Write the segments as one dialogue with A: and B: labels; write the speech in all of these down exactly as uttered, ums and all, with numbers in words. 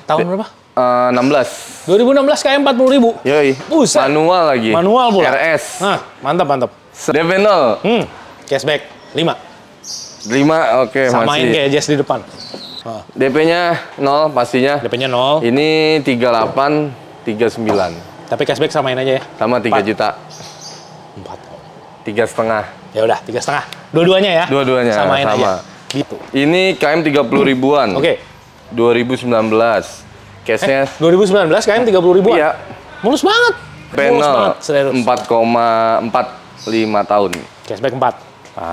A: Tahun berapa?
B: Uh, enam belas.
A: dua ribu enam belas kayak empat puluh ribu.
B: Yoi.
A: Buset.
B: Manual lagi.
A: Manual pula.
B: R S.
A: Nah, mantap mantap.
B: D P nol.
A: Hmm. Cashback lima.
B: lima, oke okay,
A: samain
B: masih.
A: kayak Jazz di depan. Ah.
B: D P-nya nol pastinya.
A: D P-nya nol.
B: Ini tiga puluh delapan, tiga puluh sembilan.
A: Tapi cashback samain aja ya.
B: Sama tiga juta.
A: empat.
B: Tiga setengah.
A: Ya udah, tiga setengah. Dua-duanya ya.
B: Dua-duanya
A: samain
B: sama.
A: aja. Gitu.
B: Ini K M tiga puluh ribuan.
A: Oke. Okay.
B: dua ribu sembilan belas. Cashnya
A: eh, dua ribu sembilan belas K M tiga puluh ribuan.
B: Iya.
A: Mulus banget.
B: Panel empat koma empat lima tahun.
A: Cashback empat.
B: Ah.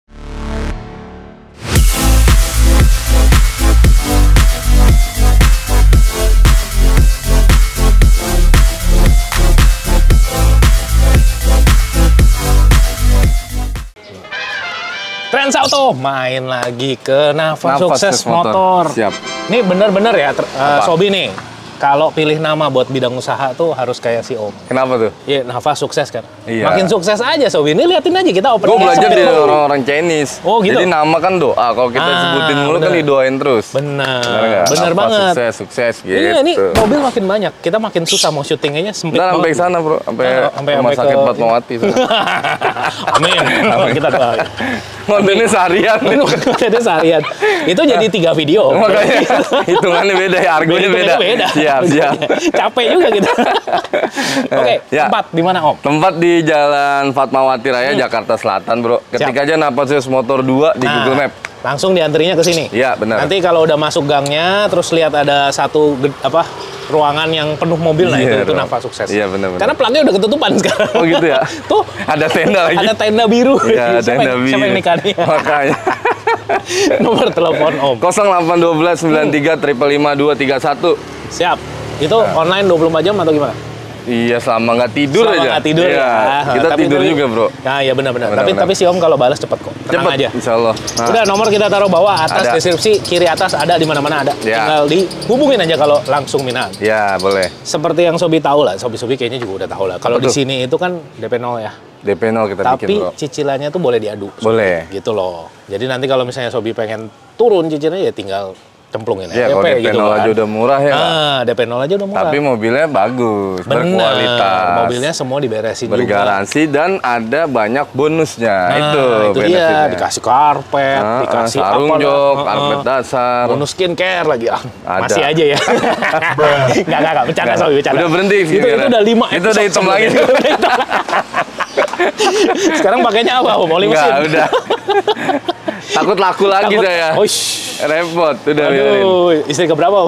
A: Trans Auto main lagi ke Nava,
B: Nava
A: Sukses
B: Motor.
A: Motor.
B: Siap.
A: Ini bener-bener ya, uh, Sobi nih. Kalau pilih nama buat bidang usaha tuh harus kayak si Om.
B: Kenapa tuh?
A: Iya, Nava sukses kan.
B: Iya.
A: Makin sukses aja Sobi. Ini liatin aja kita open.
B: Gue belajar dari orang-orang Chinese.
A: Oh gitu.
B: Jadi nama kan doa. Kalau kita
A: ah,
B: sebutin mulu
A: bener.
B: kan didoain terus.
A: Bener.
B: Bener,
A: bener banget.
B: Sukses, sukses gitu.
A: Iya, ini mobil makin banyak. Kita makin susah mau syutingnya sempit
B: banget. Sampai sana bro, sampai rumah sakit ke... Fatmawati.
A: Amin. Amin. Kita doain.
B: Kontennya seharian.
A: Kontennya seharian. Itu jadi tiga video.
B: Makanya hitungannya beda ya, argonya beda.
A: beda.
B: Siap, siap.
A: Capek juga gitu. Oke, okay,
B: ya.
A: Tempat di mana Om?
B: Tempat di Jalan Fatmawati Raya, hmm. Jakarta Selatan, bro. Ketik Siap. aja Nava Sukses Motor dua di nah, Google Map.
A: Langsung diantrinya ke sini.
B: Iya, benar.
A: Nanti kalau udah masuk gangnya, terus lihat ada satu apa ruangan yang penuh mobil, nah
B: yeah,
A: itu, itu Nava Sukses.
B: Iya, benar.
A: Karena platnya udah ketutupan sekarang.
B: Oh gitu ya?
A: Tuh,
B: ada tenda lagi.
A: Ada tenda biru.
B: Iya,
A: siapa,
B: tenda biru.
A: Siapa yang nikah nih?
B: Makanya.
A: Nomor telepon Om.
B: nol delapan satu dua sembilan tiga lima lima dua tiga satu.
A: Siap. Itu nah. online dua puluh empat jam atau gimana?
B: Iya, selama nggak tidur
A: selama
B: aja.
A: Nggak tidur
B: iya.
A: ya.
B: Kita
A: tapi,
B: tidur
A: tapi,
B: juga, bro.
A: Nah, iya benar-benar. Tapi tapi si Om kalau balas cepet kok. Tenang
B: cepet,
A: aja.
B: Insya Allah. Nah.
A: Udah nomor kita taruh bawah, atas
B: ada.
A: Deskripsi, kiri atas ada, di mana-mana ada. Ya. Tinggal dihubungin aja kalau langsung minat.
B: Ya, boleh.
A: Seperti yang Sobi tahu lah, Sobi-Sobi kayaknya juga udah tahu lah. Kalau di sini itu kan D P nol ya.
B: D P nol kita
A: tapi
B: bikin, bro.
A: Tapi cicilannya tuh boleh diadu. Sobi.
B: Boleh.
A: Gitu loh. Jadi nanti kalau misalnya Sobi pengen turun cicilannya ya tinggal cemplungin
B: ya, kalau D P nol gitu aja kan. Udah murah ya.
A: Ah, D P nol aja udah murah.
B: Tapi mobilnya bagus,
A: bener,
B: berkualitas.
A: Mobilnya semua diberesin
B: bergaransi juga. Dan ada banyak bonusnya.
A: Nah,
B: itu
A: itu dia, dikasih karpet, nah, dikasih
B: sarung
A: apa,
B: jok,
A: uh,
B: karpet dasar.
A: Bonus skincare lagi ah.
B: Ada.
A: Masih aja ya. Enggak, enggak, enggak, bercanda Sobi, bercanda.
B: Udah berhenti
A: itu, itu udah lima
B: itu udah hitam lagi.
A: Sekarang pakainya apa? Oli mesin.
B: Enggak, udah. Takut laku lagi
A: Takut,
B: saya.
A: Oh,
B: repot, udah
A: Aduh,
B: biarin.
A: Istri keberapa?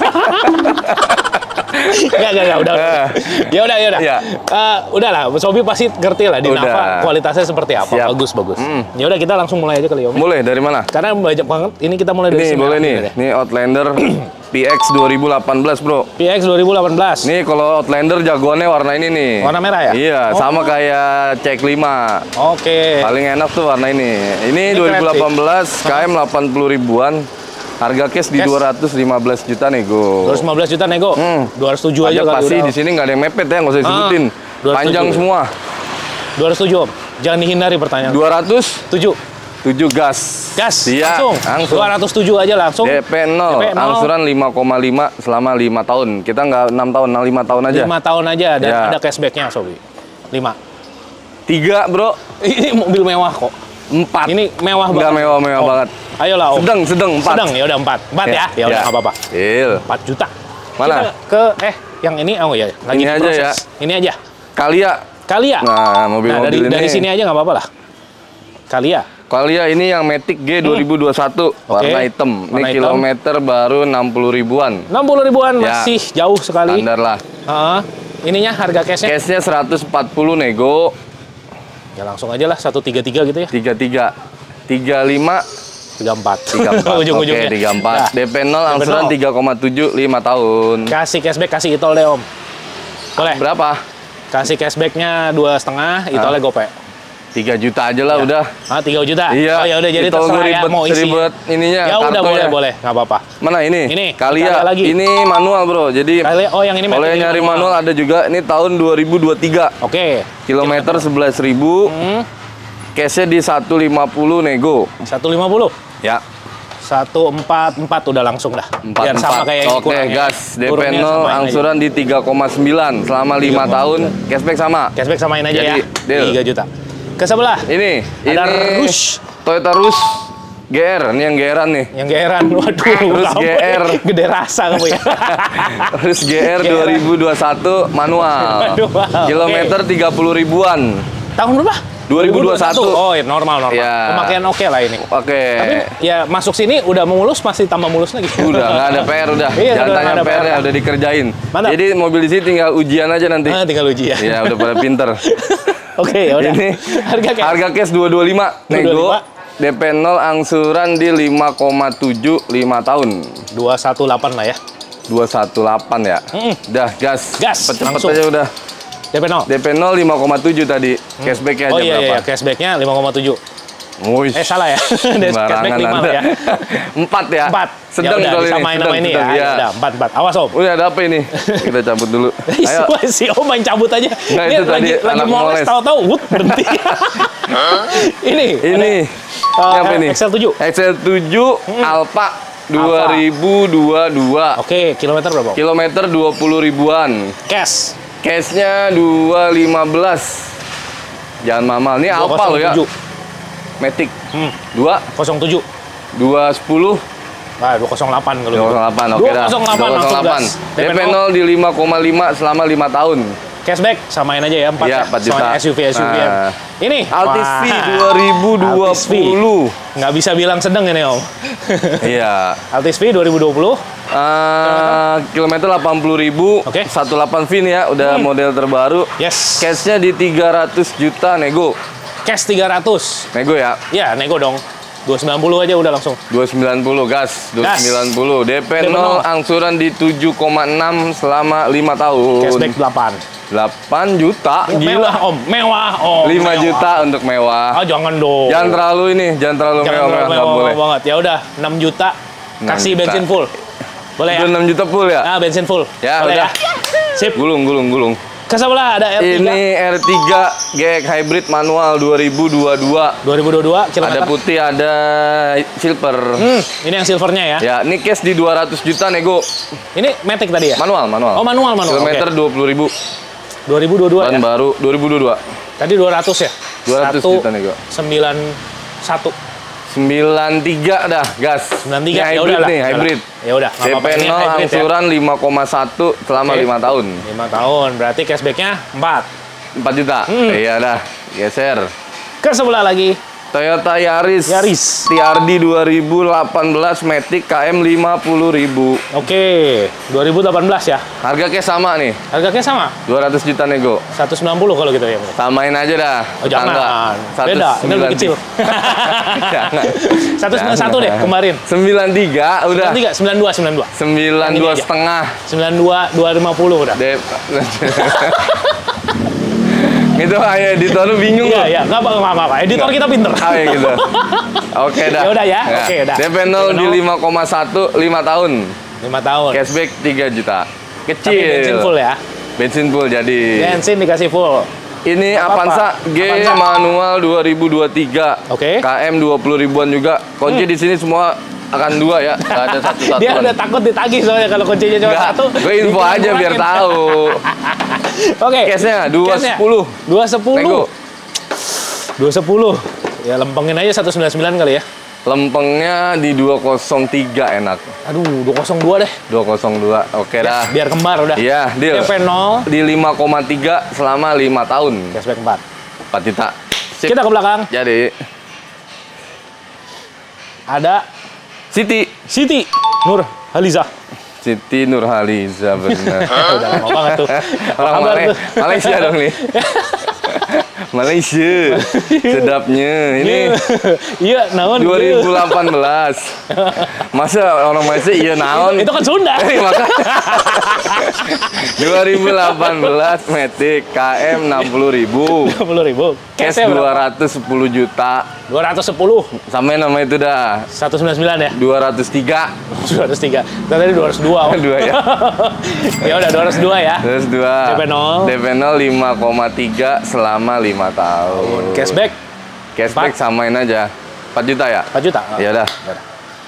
A: Enggak, enggak, enggak, udah. Ya udah, ya udah. Ya. Uh, udahlah, Sobi pasti ngerti lah di
B: udah.
A: Nava kualitasnya seperti apa.
B: Siap.
A: Bagus, bagus.
B: Mm.
A: Ya udah, kita langsung mulai aja kali ya, Om.
B: Mulai dari mana?
A: Karena banyak banget. Ini kita mulai dari
B: ini
A: sini.
B: Boleh nih. Ini Outlander P X dua ribu delapan belas, bro.
A: P X dua ribu delapan belas.
B: Nih kalau Outlander jagoannya warna ini nih.
A: Warna merah ya?
B: Iya, oh. sama kayak C X lima.
A: Oke.
B: Paling enak tuh warna ini. Ini, ini dua ribu delapan belas, K M delapan puluh ribuan. Harga cash di dua ratus lima belas juta nego.
A: dua ratus lima belas juta nego. Hmm. dua ratus tujuh aja kali.
B: Pasti di sini nggak ada yang mepet ya, nggak usah disebutin. Ah, panjang semua.
A: dua ratus tujuh, Om. Jangan dihindari pertanyaan.
B: dua ratus tujuh. tujuh gas.
A: Gas.
B: Iya,
A: langsung. langsung. dua ratus tujuh aja langsung.
B: D P nol. Angsuran lima koma lima selama lima tahun. Kita nggak enam tahun, lima tahun aja.
A: lima tahun aja dan
B: ya.
A: Ada cashback-nya, Sobi. lima.
B: tiga, bro.
A: Ini mobil mewah kok.
B: empat.
A: Ini mewah banget.
B: Enggak mewah-mewah
A: oh.
B: banget.
A: Ayolah, Om.
B: Sedang, sedang empat.
A: Sedang, ya udah empat. empat ya. Ya udah enggak apa-apa. empat juta.
B: Mana?
A: Kita ke eh yang ini oh ya, lagi
B: ini aja
A: proses.
B: ya.
A: Ini aja.
B: Kalia.
A: Kalia.
B: Nah, mobil-mobil
A: nah, dari,
B: ini.
A: dari sini aja nggak apa-apa lah. Kalia.
B: Kalia ini yang Matic G dua ribu dua puluh satu, hmm. warna okay. hitam. Warna ini hitam. Kilometer baru enam puluh ribuan.
A: enam puluh ribuan
B: ya.
A: Masih jauh sekali.
B: Standar lah.
A: Uh, ininya harga cashnya?
B: Cashnya seratus empat puluh nego.
A: Ya langsung aja lah seratus tiga puluh tiga gitu ya.
B: tiga puluh tiga. tiga puluh lima.
A: tiga puluh empat.
B: tiga puluh empat.
A: Ujung-ujungnya.
B: Oke, tiga puluh empat. Nah, D P nol angsuran tiga koma tujuh, lima tahun.
A: Kasih cashback, kasih itol deh, Om. Boleh?
B: Berapa?
A: Kasih cashbacknya dua setengah, itolnya gope.
B: tiga juta aja lah ya. Udah.
A: Ah, tiga juta?
B: Iya.
A: Oh ya udah jadi terserah
B: ribet,
A: ya mau isi.
B: Ribet ininya,
A: ya udah boleh, boleh. Nggak apa-apa.
B: Mana ini?
A: Ini.
B: Kalia.
A: Lagi.
B: Ini manual, bro. Jadi
A: Kalia, oh yang ini
B: kalau yang nyari manual. manual ada juga. Ini tahun dua ribu dua puluh tiga.
A: Oke.
B: Okay. Kilometer sebelas ribu. Hmm. Cashnya di seratus lima puluh nego.
A: seratus lima puluh?
B: Ya.
A: Satu empat empat udah langsung dah.
B: empat,
A: Biar sama
B: empat.
A: kayak
B: Oke,
A: kurangnya.
B: gas. D P
A: Kurangnya
B: nol
A: samain
B: angsuran
A: aja.
B: di tiga koma sembilan selama lima tahun, cashback sama.
A: Cashback samain aja
B: Jadi,
A: ya.
B: deal.
A: tiga juta. Ke sebelah.
B: Ini,
A: Ada
B: ini
A: Rush.
B: Toyota Rush G R, ini yang G R-an nih.
A: Yang geran. Waduh,
B: Rush
A: kamu
B: G R.
A: gede rasa kamu ya.
B: Rush G R dua ribu dua puluh satu manual.
A: Waduh, wow.
B: Kilometer tiga puluh ribuan.
A: Tahun berapa?
B: dua ribu dua puluh satu.
A: Oh, ya, normal normal.
B: Ya.
A: Pemakaian oke lah ini.
B: Oke.
A: Tapi ya masuk sini udah mau mulus masih tambah mulus lagi.
B: Udah nggak ada P R udah.
A: Iya,
B: Jangan
A: udah
B: tanya
A: nggak ada
B: P R-nya
A: P R.
B: udah dikerjain.
A: Mantap.
B: Jadi mobil di sini tinggal ujian aja nanti.
A: Ah, tinggal uji ya.
B: Iya, udah pada pinter.
A: Oke, ya udah.
B: Ini
A: harga cash.
B: harga cash dua ratus dua puluh lima nego. D P nol angsuran di lima koma tujuh lima tahun.
A: dua satu delapan lah ya.
B: dua satu delapan ya.
A: Mm-mm.
B: Udah gas.
A: Gas,
B: Cepet-cepet
A: langsung.
B: aja udah.
A: D P nol.
B: D P nol lima koma tujuh tadi. Cashback-nya
A: Oh
B: aja
A: iya,
B: berapa?
A: iya, cashback-nya lima koma tujuh.
B: Wuih.
A: Eh, salah ya. Cashback
B: Sembarangan
A: lima
B: Anda.
A: lah ya.
B: empat ya?
A: empat.
B: Sedang
A: ya udah,
B: kali ini.
A: disamain
B: sedang,
A: sama ini
B: sedang,
A: ya. Ya udah, empat empat. Awas, Om.
B: Udah ada apa ini? Kita cabut dulu. Ayo.
A: Si Om main cabut aja.
B: Nggak,
A: Dia
B: itu tadi
A: lagi, lagi
B: anak
A: moles,
B: moles.
A: tahu-tahu, wut, berhenti. Ini.
B: Ini.
A: Uh,
B: Ini apa ini?
A: X L tujuh.
B: X L tujuh Alfa dua ribu dua puluh dua.
A: Oke, kilometer berapa?
B: Kilometer dua puluh ribuan.
A: Cash.
B: Cashnya dua ratus lima belas. Jangan mamal. Ini Alfa loh ya. Matic.
A: Hmm.
B: dua
A: nol tujuh.
B: dua sepuluh.
A: Ah, dua nol delapan kalau
B: dua
A: gitu.
B: nol delapan. Oke dah.
A: dua nol delapan langsung gas.
B: D P nol di lima koma lima selama lima tahun.
A: Cashback samain aja ya empat
B: Iya,
A: ya.
B: empat juta.
A: Sama S U V S U V.
B: Nah.
A: Ini
B: Altis V
A: wah.
B: dua ribu dua
A: Altis V.
B: puluh.
A: Nggak bisa bilang sedang ini, Om.
B: Iya.
A: Altis V dua ribu dua puluh.
B: Uh, kilometer delapan puluh ribu.
A: Oke.
B: satu delapan V nih ya, udah
A: Hmm.
B: model terbaru.
A: Yes.
B: Cashnya di tiga ratus juta nego.
A: Cash tiga ratus.
B: Nego ya.
A: Ya, nego dong. dua sembilan puluh aja udah langsung.
B: dua sembilan puluh gas, dua sembilan puluh. D P
A: D P
B: nol
A: nol.
B: angsuran di tujuh koma enam selama lima tahun.
A: Cashback delapan.
B: delapan juta.
A: Mewah,
B: Gila.
A: Om. Mewah, Om.
B: lima
A: Mewah.
B: juta untuk mewah.
A: Ah, jangan dong.
B: Jangan terlalu ini, jangan terlalu
A: Jangan
B: mewah,
A: terlalu
B: mewah, nggak
A: mewah
B: boleh.
A: banget. Ya udah, enam juta.
B: enam
A: Kasih
B: juta.
A: bensin full. Boleh ya?
B: Itu enam juta full ya?
A: Nah, bensin full.
B: Ya,
A: Boleh
B: udah.
A: ya? Sip.
B: Gulung, gulung, gulung.
A: Ke sebelah ada R tiga.
B: Ini R tiga G X Hybrid manual dua ribu dua puluh dua.
A: dua ribu dua puluh dua kilometer.
B: Ada putih, ada silver.
A: Hmm, ini yang silvernya ya.
B: Ya, ini cash di dua ratus juta nego.
A: Ini Matic tadi ya?
B: Manual, manual.
A: Oh, manual, manual.
B: Kilometer dua puluh ribu.
A: dua ribu dua puluh dua
B: Ban
A: ya?
B: baru dua ribu dua puluh dua.
A: Tadi dua ratus ya?
B: dua ratus juta nego.
A: sembilan satu.
B: sembilan tiga dah, gas.
A: sembilan tiga
B: Ini
A: ya
B: hybrid
A: udah
B: nih, hybrid.
A: Ya udah, nggak
B: D
A: apa-apa.
B: P
A: Ini
B: nol
A: hybrid ya.
B: angsuran lima koma satu selama
A: Oke.
B: lima tahun.
A: lima tahun, berarti cashback-nya empat.
B: empat juta.
A: Hmm.
B: Iya dah, geser.
A: Ke sebelah lagi.
B: Toyota Yaris.
A: Yaris.
B: T R D dua ribu delapan belas Matic K M lima puluh ribu.
A: Oke, dua ribu delapan belas ya.
B: Harga cash sama nih,
A: Harga cash sama?
B: dua ratus juta nego.
A: seratus sembilan puluh kalau gitu ya.
B: Samain aja dah.
A: Oh, jangan. Beda, ini lebih kecil.
B: Jangan.
A: seratus sembilan puluh satu deh kemarin.
B: sembilan tiga udah.
A: sembilan tiga, sembilan dua, sembilan dua.
B: sembilan
A: Yang ini
B: dua
A: aja.
B: setengah.
A: sembilan dua, dua lima puluh udah.
B: Dep. Itu ayo editor lu bingung
A: Iya,
B: loh.
A: iya, nggak apa-apa, nggak apa-apa. Editor kita pinter.
B: Ah, ya gitu. Oke dah.
A: Ya udah ya, oke, udah.
B: D P nol di lima koma satu lima tahun.
A: lima tahun.
B: Cashback tiga juta.
A: Tapi
B: Kecil.
A: bensin full ya.
B: Bensin full jadi.
A: Bensin dikasih full.
B: Ini
A: Apa-apa.
B: Avanza G
A: Avanza.
B: manual dua ribu dua puluh tiga.
A: Oke.
B: K M dua puluh ribuan juga. Kunci di sini semua akan dua ya. Nggak ada satu-satuan.
A: Dia udah takut ditagih soalnya kalau kuncinya cuma
B: Nggak,
A: satu.
B: gue info aja biar tahu.
A: Oke.
B: Cashnya dua sepuluh.
A: dua sepuluh.
B: Nego.
A: dua sepuluh. Ya lempengin aja seratus sembilan puluh sembilan kali ya.
B: Lempengnya di dua nol tiga enak.
A: Aduh, dua nol dua deh.
B: dua nol dua. Oke dah.
A: Biar kembar udah.
B: Iya, deal.
A: D P nol,
B: Di lima koma tiga selama lima tahun.
A: cashback empat.
B: empat juta. Sip.
A: Kita ke belakang.
B: Jadi
A: Ada
B: Siti.
A: Siti Nur Haliza.
B: Siti Nurhaliza benar.
A: Udah lama banget tuh. Apa
B: Orang
A: kabar
B: Malay-
A: tuh?
B: Malaysia dong nih. Malaysia. Sedapnya. Ini
A: Iya, naon
B: dua ribu
A: gitu.
B: delapan belas. Masa orang Malaysia iya naon?
A: Itu kan Sunda.
B: Eh, maka dua ribu delapan belas Matic K M enam puluh ribu.
A: dua puluh ribu.
B: Cash
A: Cashnya
B: dua
A: berapa?
B: ratus sepuluh juta.
A: dua ratus sepuluh.
B: Samain nama itu dah.
A: seratus sembilan puluh sembilan ya.
B: dua ratus tiga.
A: dua ratus tiga. Tadi dua ratus dua. Om.
B: Dua ya.
A: Ya udah dua ratus dua ya.
B: Terus dua.
A: D P nol.
B: D P nol lima koma tiga selama lima tahun.
A: Cashback
B: Cashback
A: Empat.
B: samain aja. empat juta ya?
A: empat juta.
B: Ya udah.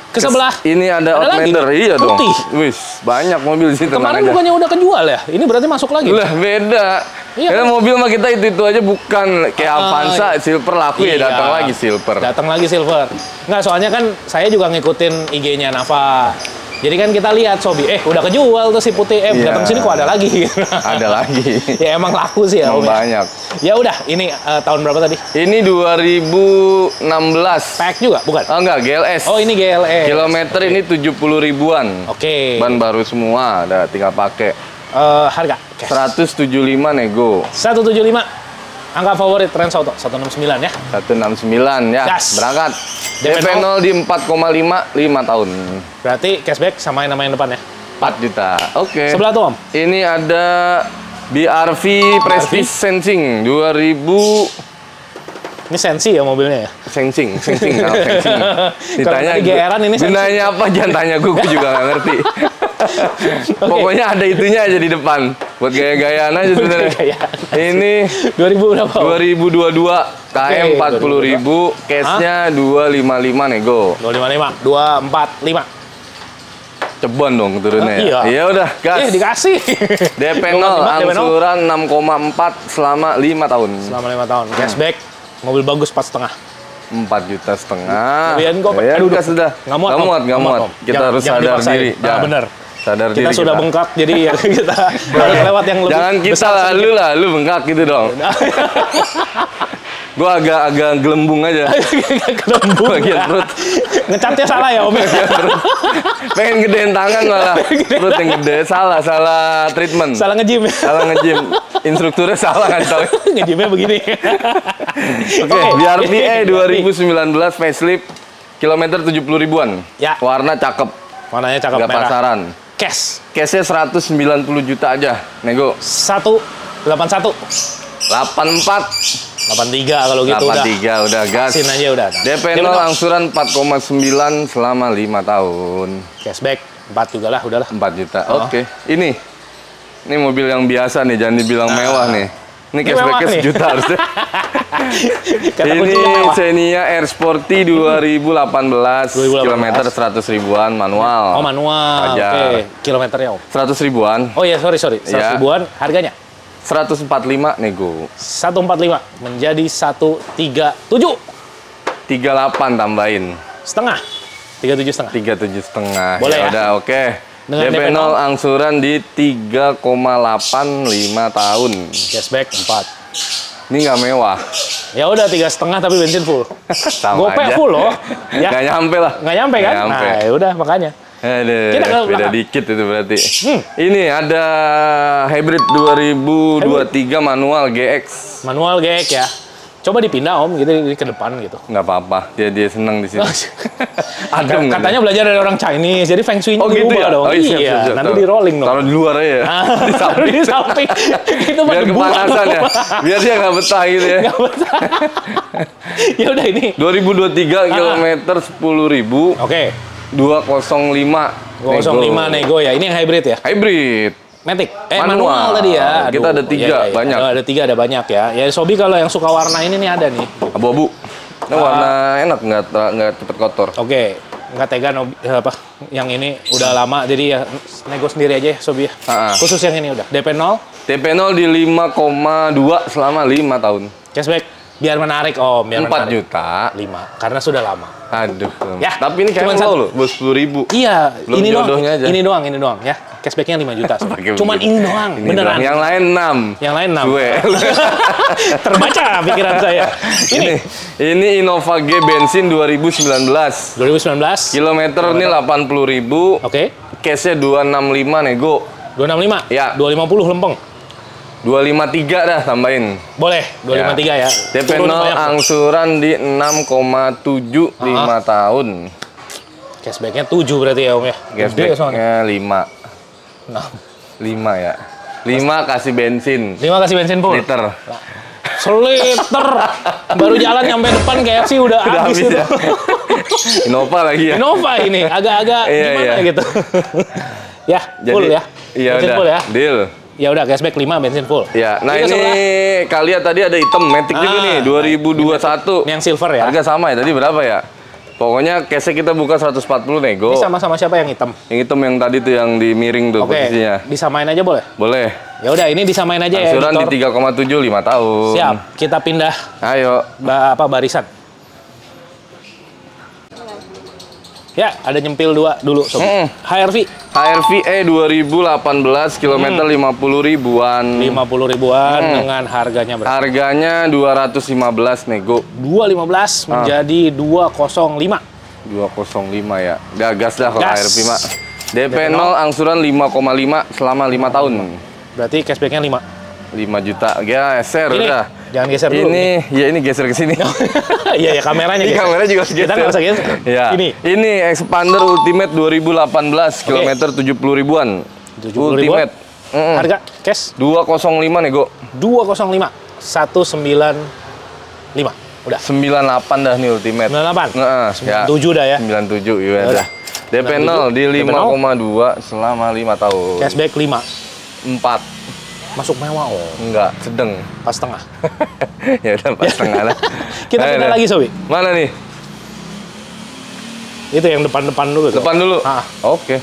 A: Ke sebelah.
B: Ini ada,
A: ada
B: Outlander,
A: lagi,
B: iya dong.
A: putih.
B: Wis, banyak mobil di sini.
A: Kemarin bukannya udah kejual ya? Ini berarti masuk lagi.
B: Lah beda.
A: Iya,
B: Karena
A: kan?
B: mobil mah kita itu itu aja bukan kayak
A: Ah,
B: Avanza,
A: iya.
B: silver laku ya
A: Iya.
B: datang lagi silver.
A: Datang lagi silver. Nggak, soalnya kan saya juga ngikutin I G-nya Nava. Jadi kan kita lihat Sobi, eh udah kejual tuh si putih, eh
B: Iya.
A: datang sini kok ada lagi.
B: Ada lagi.
A: Ya emang laku sih ya
B: Emang
A: Om. ya.
B: banyak.
A: Ya udah, ini eh, tahun berapa tadi?
B: Ini dua ribu enam belas.
A: Pack juga, bukan?
B: Oh enggak, G L S.
A: Oh ini G L S.
B: Kilometer ini tujuh puluh ribuan.
A: Oke.
B: Ban baru semua, ada tinggal pakai.
A: Eh, harga? Cash.
B: seratus tujuh puluh lima nego.
A: seratus tujuh puluh lima. Angka favorit Trans Auto seratus enam puluh sembilan ya.
B: seratus enam puluh sembilan ya.
A: Gas.
B: Berangkat.
A: D
B: D
A: P
B: P nol di empat koma lima, lima tahun.
A: Berarti cashback samain nama yang depan ya.
B: empat juta. Oke.
A: Sebelah tuh Om.
B: Ini ada B R V Prestige Sensing dua ribu.
A: Ini sensi ya mobilnya ya.
B: Sensing, sensing, kalau sensing. Ditanya
A: tadi G R-an ini sensing.
B: Ditanya apa jangan tanya gue, gue juga nggak ngerti.
A: Oke.
B: Pokoknya ada itunya aja di depan. Buat gaya-gayaan aja sebenarnya.
A: Gaya-gayaan.
B: Ini
A: dua ribu berapa? Om?
B: dua ribu dua puluh dua K M
A: Oke,
B: empat puluh ribu, cashnya dua ratus lima puluh lima nego.
A: dua lima lima, dua empat lima.
B: Cebon dong turunnya.
A: Oh, iya.
B: Ya udah, gas.
A: Eh dikasih.
B: D P nol, angsuran enam koma empat selama lima tahun.
A: Selama lima tahun. Cashback. Mobil bagus empat setengah.
B: empat juta setengah.
A: Lebihan kok,
B: Ya,
A: aduh,
B: gas sudah.
A: nggak muat,
B: Nggak
A: Om.
B: muat, nggak
A: Nggak
B: muat.
A: muat, Om.
B: Kita
A: Jangan-
B: harus
A: jangan
B: sadar
A: dipaksain.
B: diri.
A: Ah,
B: Jangan.
A: bener.
B: Sadar
A: Kita
B: diri
A: sudah
B: kita.
A: bengkak, jadi ya kita harus lewat yang lebih
B: Jangan kita
A: besar
B: lah,
A: sedikit.
B: lu lah, lu bengkak gitu dong. Gua agak-agak gelembung aja.
A: Kelembung.
B: Bagian perut.
A: Ngecatnya salah ya Om.
B: Pengen gedein tangan malah. Perut yang gede. Salah, salah treatment.
A: Salah nge-gym ya.
B: Salah nge-gym. Instrukturnya salah ngasih tau.
A: Nge-gymnya begini.
B: Oke, B R V E dua ribu sembilan belas facelift, kilometer tujuh puluh ribuan.
A: Ya.
B: Warna cakep,
A: Warnanya cakep
B: nggak
A: merah.
B: pasaran.
A: Cash.
B: Cashnya seratus sembilan puluh juta aja, nego.
A: satu delapan satu.
B: delapan empat,
A: delapan tiga kalau gitu
B: delapan
A: udah.
B: tiga udah gas.
A: Sin aja udah.
B: D P nol angsuran empat koma sembilan selama lima tahun.
A: Cashback empat juga lah, udahlah.
B: empat juta.
A: Oh.
B: Oke. Ini. Ini mobil yang biasa nih, jangan dibilang mewah nih. Ini
A: Ini
B: cashbacknya
A: mewah nih.
B: sejuta harusnya.
A: Kata
B: Ini
A: kuncinya mewah.
B: Xenia Air Sporty dua ribu delapan belas,
A: dua ribu delapan belas.
B: kilometer seratus ribuan manual.
A: Oh manual, oke.
B: Wajar.
A: Kilometernya Om.
B: seratus ribuan,
A: Oh iya, sorry, sorry. seratus
B: Ya.
A: ribuan, harganya?
B: seratus empat puluh lima nego.
A: seratus empat puluh lima menjadi seratus tiga puluh tujuh.
B: tiga puluh delapan tambahin.
A: Setengah. tiga puluh tujuh setengah.
B: tiga puluh tujuh setengah.
A: Boleh ya?
B: Udah oke.
A: Dengan
B: D P
A: D P
B: nol
A: nol
B: angsuran di tiga koma delapan lima tahun.
A: Cashback empat.
B: Ini nggak mewah.
A: Ya udah tiga setengah tapi bensin full.
B: Sama
A: Gopek
B: aja.
A: full loh. Ya.
B: Nggak nyampe lah.
A: Nggak nyampe kan?
B: Nggak nyampe.
A: Nah, ya udah makanya.
B: Aduh,
A: Kita ke
B: beda
A: belakang.
B: dikit itu berarti.
A: Hmm.
B: Ini ada hybrid dua ribu dua puluh tiga manual G X.
A: Manual gek ya. Coba dipindah Om gitu ke depan gitu.
B: Nggak apa-apa, dia dia seneng di sini. Adem kan
A: Katanya belajar dari orang Chinese, jadi feng shui-nya
B: Oh gitu
A: dirubah
B: ya?
A: dong.
B: Oh,
A: iya,
B: siap, siap, siap.
A: nanti
B: Taruh-
A: di rolling dong.
B: Taruh di luar aja ya.
A: Ah, taruh di samping. Itu mah
B: Biar
A: debu
B: kepanasan ya.
A: apa?
B: Biar dia nggak betah gitu ya.
A: Nggak betah. Ya udah ini.
B: dua ribu dua puluh tiga kilometer sepuluh ribu,
A: Oke.
B: dua nol lima.
A: dua nol lima nego ya. Ini yang hybrid ya.
B: Hybrid.
A: Matic. Eh
B: Manual.
A: manual, tadi ya.
B: Kita ada tiga, banyak.
A: Ada, ada tiga, ada banyak ya. Ya Sobi kalau yang suka warna ini nih ada nih.
B: Abu-abu. Ini
A: Ah.
B: warna enak, nggak ter- nggak cepet kotor.
A: Oke. Nggak tega no, apa yang ini udah lama jadi ya nego sendiri aja ya Sobi ya.
B: Ah, ah.
A: Khusus yang ini udah D P nol
B: D P nol di lima koma dua selama lima tahun.
A: cashback biar menarik Om, biar
B: empat
A: menarik.
B: juta.
A: lima karena sudah lama.
B: Aduh.
A: Ya,
B: Tapi ini
A: cuman
B: kayak
A: satu.
B: low loh, bos sepuluh ribu.
A: Iya,
B: Belum
A: ini doang.
B: jodohnya aja.
A: Ini doang, ini doang ya. Cashbacknya lima juta. Sob.
B: Pakai
A: Cuman
B: begitu.
A: ini doang,
B: Ini
A: beneran.
B: doang. Yang lain enam.
A: Yang lain enam.
B: Gue.
A: Terbaca pikiran saya. Ini,
B: Ini ini Innova G bensin dua ribu sembilan belas.
A: dua ribu sembilan belas.
B: Kilometer ini delapan puluh ribu.
A: Oke.
B: Cashnya dua enam lima nego.
A: dua enam lima.
B: Ya.
A: dua lima nol lempeng.
B: dua lima tiga dah tambahin.
A: Boleh, dua lima tiga ya.
B: D P
A: Turun
B: nol
A: banyak.
B: angsuran di enam koma tujuh lima tahun.
A: Cashbacknya tujuh berarti ya Om ya. Gede soalnya.
B: Cashbacknya lima.
A: Nah,
B: lima ya. lima kasih bensin.
A: lima kasih bensin full.
B: Liter.
A: Seliter. Baru jalan nyampe depan K F C udah,
B: Udah
A: habis
B: habis
A: itu.
B: ya. Innova lagi ya.
A: Innova ini agak-agak
B: Iya,
A: gimana
B: iya.
A: gitu. Ya, full ya.
B: Iya
A: Bensin
B: udah.
A: full ya.
B: Deal.
A: Ya udah cashback lima bensin full.
B: Ya, nah
A: Ini
B: ini
A: sebelah.
B: kalian tadi ada hitam Matic juga
A: Ah,
B: nih dua ribu dua puluh satu.
A: Ini yang silver ya.
B: Harga sama ya tadi berapa ya? Pokoknya case kita buka seratus empat puluh nego.
A: Ini sama-sama siapa yang hitam?
B: Yang hitam yang tadi tuh yang di miring tuh
A: Oke,
B: posisinya.
A: disamain aja boleh?
B: Boleh.
A: Ya udah, ini disamain aja ya.
B: Angsuran di
A: editor.
B: tiga koma tujuh lima tahun.
A: Siap, kita pindah
B: Ayo.
A: ba apa barisan. Ya, ada nyempil dua dulu, sob.
B: Mm.
A: H R V
B: H R V E dua ribu delapan belas kilometer
A: Hmm.
B: lima puluh ribuan.
A: lima puluh ribuan
B: Mm.
A: dengan harganya berapa?
B: Harganya dua ratus lima belas nego.
A: dua ratus lima belas
B: Ah.
A: menjadi dua ratus lima.
B: dua nol lima ya. Gagas dah kalau
A: Gas.
B: H R V mah. D P
A: D P
B: nol angsuran lima koma lima selama lima tahun.
A: Berarti cashback-nya lima.
B: lima juta. Geser
A: Ini,
B: udah.
A: jangan geser dulu.
B: Ini, ya ini geser ke sini.
A: Iya, ya kameranya
B: Ini
A: geser.
B: kamera juga harus
A: Kita
B: geser.
A: nggak usah geser.
B: Ya.
A: Ini.
B: Ini Expander Ultimate dua ribu delapan belas kilometer tujuh puluh ribuan.
A: tujuh puluh ribuan.
B: Ultimate. Mm-mm.
A: Harga cash
B: dua nol lima nego.
A: dua ratus lima. seratus sembilan puluh lima. Udah.
B: sembilan puluh delapan dah nih Ultimate.
A: sembilan puluh delapan.
B: Heeh,
A: sembilan puluh tujuh dah ya.
B: sembilan puluh tujuh iya
A: Ya
B: dah.
A: udah.
B: D P nol di
A: D P nol.
B: lima koma dua selama lima tahun.
A: Cashback lima.
B: empat.
A: Masuk mewah, oh.
B: Enggak, sedang.
A: Pas tengah.
B: Ya udah pas tengah lah.
A: Kita
B: Ayo
A: pindah
B: dah.
A: lagi, Sobi.
B: Mana nih?
A: Itu yang depan-depan dulu tuh.
B: Depan dulu.
A: Ah.
B: Oke.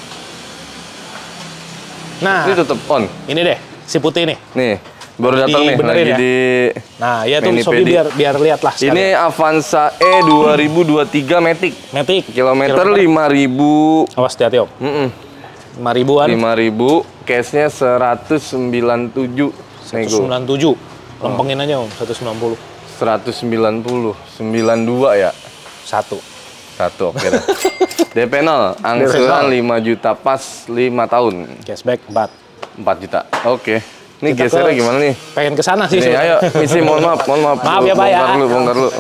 A: Nah,
B: Ini tetap on.
A: ini deh, si putih nih.
B: Nih, baru datang nih
A: Dibenerin
B: lagi
A: ya?
B: di
A: Nah, ya tuh
B: Mini
A: Sobi
B: Pedi.
A: biar biar lihat lah sekalian.
B: ini Avanza E dua ribu dua puluh tiga Matic.
A: Matic.
B: Kilometer lima ribu.
A: Awas hati-hati, Om.
B: Mm-mm.
A: lima ribuan.
B: lima ribu, cashnya seratus sembilan puluh tujuh
A: seratus
B: nego.
A: sembilan puluh tujuh. Lempengin aja, Om. seratus sembilan puluh.
B: seratus sembilan puluh, sembilan puluh dua ya.
A: Satu.
B: Satu, oke dah. D P nol, angsuran lima juta pas lima tahun.
A: Cashback empat.
B: empat juta. Oke. Ini
A: Kita
B: gesernya
A: ke-
B: gimana nih?
A: Pengen ke sana sih.
B: Nih,
A: Sob.
B: ayo, misi mohon maaf, mohon maaf.
A: Maaf ya, Pak, ya.
B: Bongkar dulu, bongkar dulu.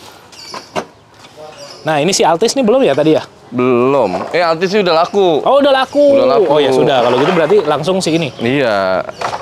A: Nah, ini si Altis nih belum ya tadi ya?
B: Belum. Eh, Altis sih udah laku.
A: Oh, udah laku.
B: Udah laku.
A: Oh ya sudah, kalau gitu berarti langsung si ini.
B: Iya.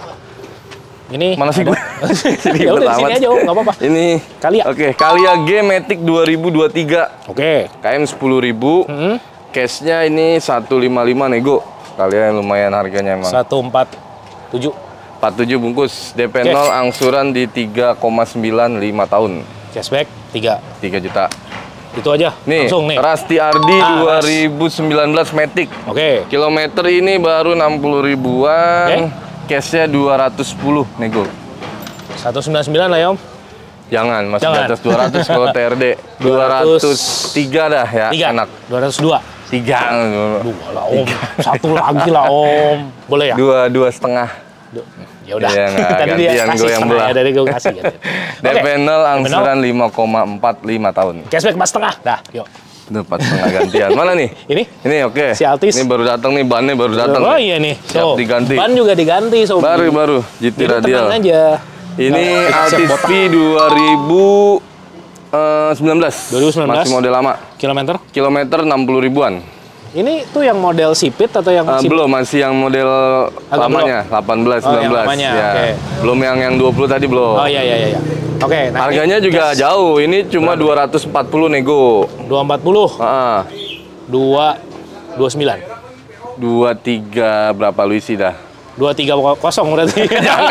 A: Ini
B: Mana sih gue?
A: Ya udah di sini aja, Om, nggak apa-apa.
B: Ini
A: Kalia.
B: Oke, Kalia G Matic dua ribu dua puluh tiga.
A: Oke.
B: K M sepuluh ribu.
A: Hmm.
B: Cashnya ini seratus lima puluh lima nego. Kalian lumayan harganya emang.
A: seratus empat puluh tujuh.
B: empat puluh tujuh bungkus. D P
A: Oke.
B: nol angsuran di tiga koma sembilan lima tahun.
A: Cashback tiga.
B: tiga juta.
A: Itu aja.
B: Nih,
A: Langsung nih.
B: Rasti Ardi
A: Ah,
B: dua ribu sembilan belas Matic.
A: Oke.
B: Kilometer ini baru enam puluh ribuan. Cashnya dua ratus sepuluh nego.
A: seratus sembilan puluh sembilan lah ya, Om.
B: Jangan, masih
A: Jangan.
B: di atas dua ratus kalau T R D. dua ratus tiga dah ya,
A: tiga.
B: enak.
A: dua ratus dua.
B: tiga.
A: Dua lah, Om. Satu lagi lah, Om. Boleh ya?
B: Dua, dua setengah.
A: Du- Ya udah.
B: Iya, nggak,
A: Tadi dia
B: gantian
A: kasih
B: gue yang
A: setengah
B: belah.
A: ya, dari gue kasih. Gitu.
B: D P nol angsuran lima koma empat lima tahun.
A: Cashback empat setengah. Dah, yuk.
B: Itu empat setengah gantian. Mana nih?
A: Ini?
B: Ini oke.
A: Si Altis.
B: Ini baru datang nih, bannya baru datang.
A: Oh iya nih.
B: Siap diganti.
A: Ban juga diganti, Sob.
B: Baru baru G T
A: Jadi
B: radial.
A: tenang aja.
B: Ini
A: Nggak, siap
B: Altis
A: botak.
B: V dua ribu sembilan belas.
A: dua ribu sembilan belas.
B: Masih model lama.
A: Kilometer.
B: Kilometer enam puluh ribuan.
A: Ini tuh yang model sipit atau yang
B: Eh,
A: sipit?
B: belum, masih yang model
A: Agak
B: lamanya, delapan belas,
A: Oh, yang
B: sembilan belas.
A: lamanya,
B: ya.
A: oke.
B: Belum yang yang dua puluh tadi belum.
A: Oh iya iya iya. iya. Oke, nah
B: Harganya
A: ini
B: juga
A: cash
B: jauh. Ini cuma dua ratus empat puluh nego.
A: dua ratus empat puluh,
B: Heeh.
A: dua dua puluh sembilan.
B: dua tiga berapa lu isi dah?
A: dua tiga kosong berarti.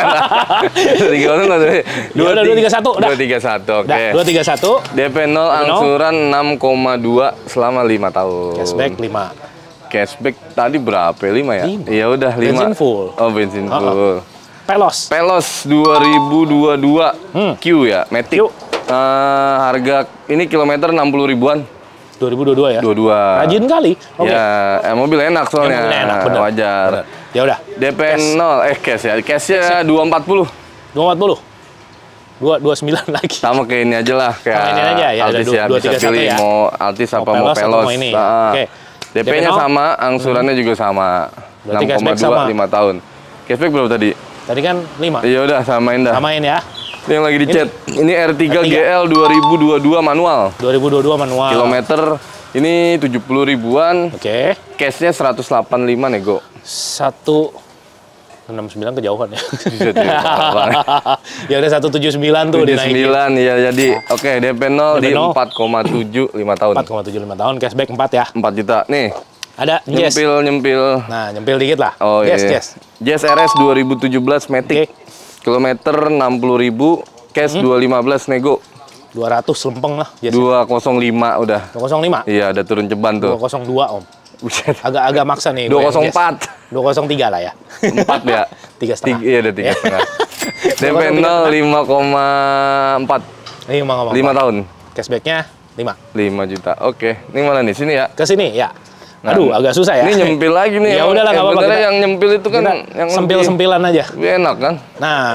B: Tiga orang nggak tuh?
A: Ya udah, dua tiga satu, dah.
B: Dua tiga satu, oke.
A: Dah, dua tiga satu.
B: D P nol angsuran enam koma dua selama lima tahun.
A: Cashback lima.
B: Cashback tadi berapa? lima ya?
A: Lima.
B: Iya udah lima.
A: Bensin full.
B: Oh bensin
A: Uh-uh.
B: full.
A: Pelos.
B: Pelos dua ribu dua puluh dua
A: Hmm.
B: Q ya, Matic.
A: Q.
B: Eh, harga ini kilometer enam puluh ribuan.
A: dua ribu dua puluh dua ya.
B: dua puluh dua.
A: Rajin kali. Oke.
B: Ya, eh, mobil enak soalnya.
A: Mobilnya enak, bener.
B: Wajar.
A: Bener. Ya udah.
B: D P nol eh cash ya. Cashnya dua empat puluh.
A: dua empat puluh. dua dua sembilan lagi.
B: Sama kayak ini aja lah, kayak
A: Sama ini aja, ya, ada
B: Altis
A: dua-
B: ya,
A: dua
B: bisa
A: tiga satu
B: pilih
A: ya.
B: mau Altis apa
A: Mau
B: mau
A: Pelos atau
B: Pelos.
A: mau ini.
B: Nah,
A: Oke.
B: D P-nya
A: D P nol.
B: sama, angsurannya juga sama.
A: Berarti
B: enam koma
A: cashback
B: dua
A: sama.
B: lima tahun. Cashback berapa tadi?
A: Tadi kan lima.
B: Iya udah samain dah.
A: Samain ya.
B: Ini yang lagi dicet. Ini R tiga
A: R tiga.
B: G L dua ribu dua puluh dua manual.
A: dua ribu dua puluh dua manual.
B: Kilometer ini tujuh puluh ribuan.
A: Oke.
B: Cashnya seratus delapan puluh lima nego.
A: satu enam sembilan kejauhan ya.
B: Buset, ya, Bang.
A: Ya udah satu tujuh sembilan tuh
B: tujuh
A: dinaikin.
B: sembilan ya jadi. Oke, D P nol
A: D P
B: di
A: nol.
B: empat koma tujuh lima tahun.
A: empat koma tujuh lima tahun, cashback empat ya.
B: empat juta. Nih,
A: Ada Jazz.
B: nyempil nyempil.
A: Nah, nyempil dikit lah.
B: Oh
A: Jazz,
B: iya.
A: Jazz.
B: Jazz R S dua ribu tujuh belas Matic.
A: Oke.
B: Kilometer enam puluh ribu, cash
A: Hmm.
B: dua ratus lima belas nego.
A: dua ratus lempeng lah.
B: dua nol lima udah.
A: dua nol lima?
B: Iya, udah turun ceban tuh.
A: dua nol dua Om.
B: Buset.
A: Agak-agak maksa nih.
B: dua nol empat.
A: dua nol tiga lah ya.
B: empat ya?
A: tiga setengah.
B: Iya, udah tiga setengah. D P nol lima koma empat. lima tahun.
A: Cashback-nya lima.
B: lima juta. Oke. Ini mana nih? Sini ya?
A: Ke sini ya.
B: Nah,
A: Aduh, agak susah ya.
B: Ini nyempil lagi nih.
A: Ya udahlah, nggak apa-apa.
B: Sebenarnya yang nyempil itu kan yang
A: sempil-sempilan aja.
B: lebih enak kan?
A: Nah,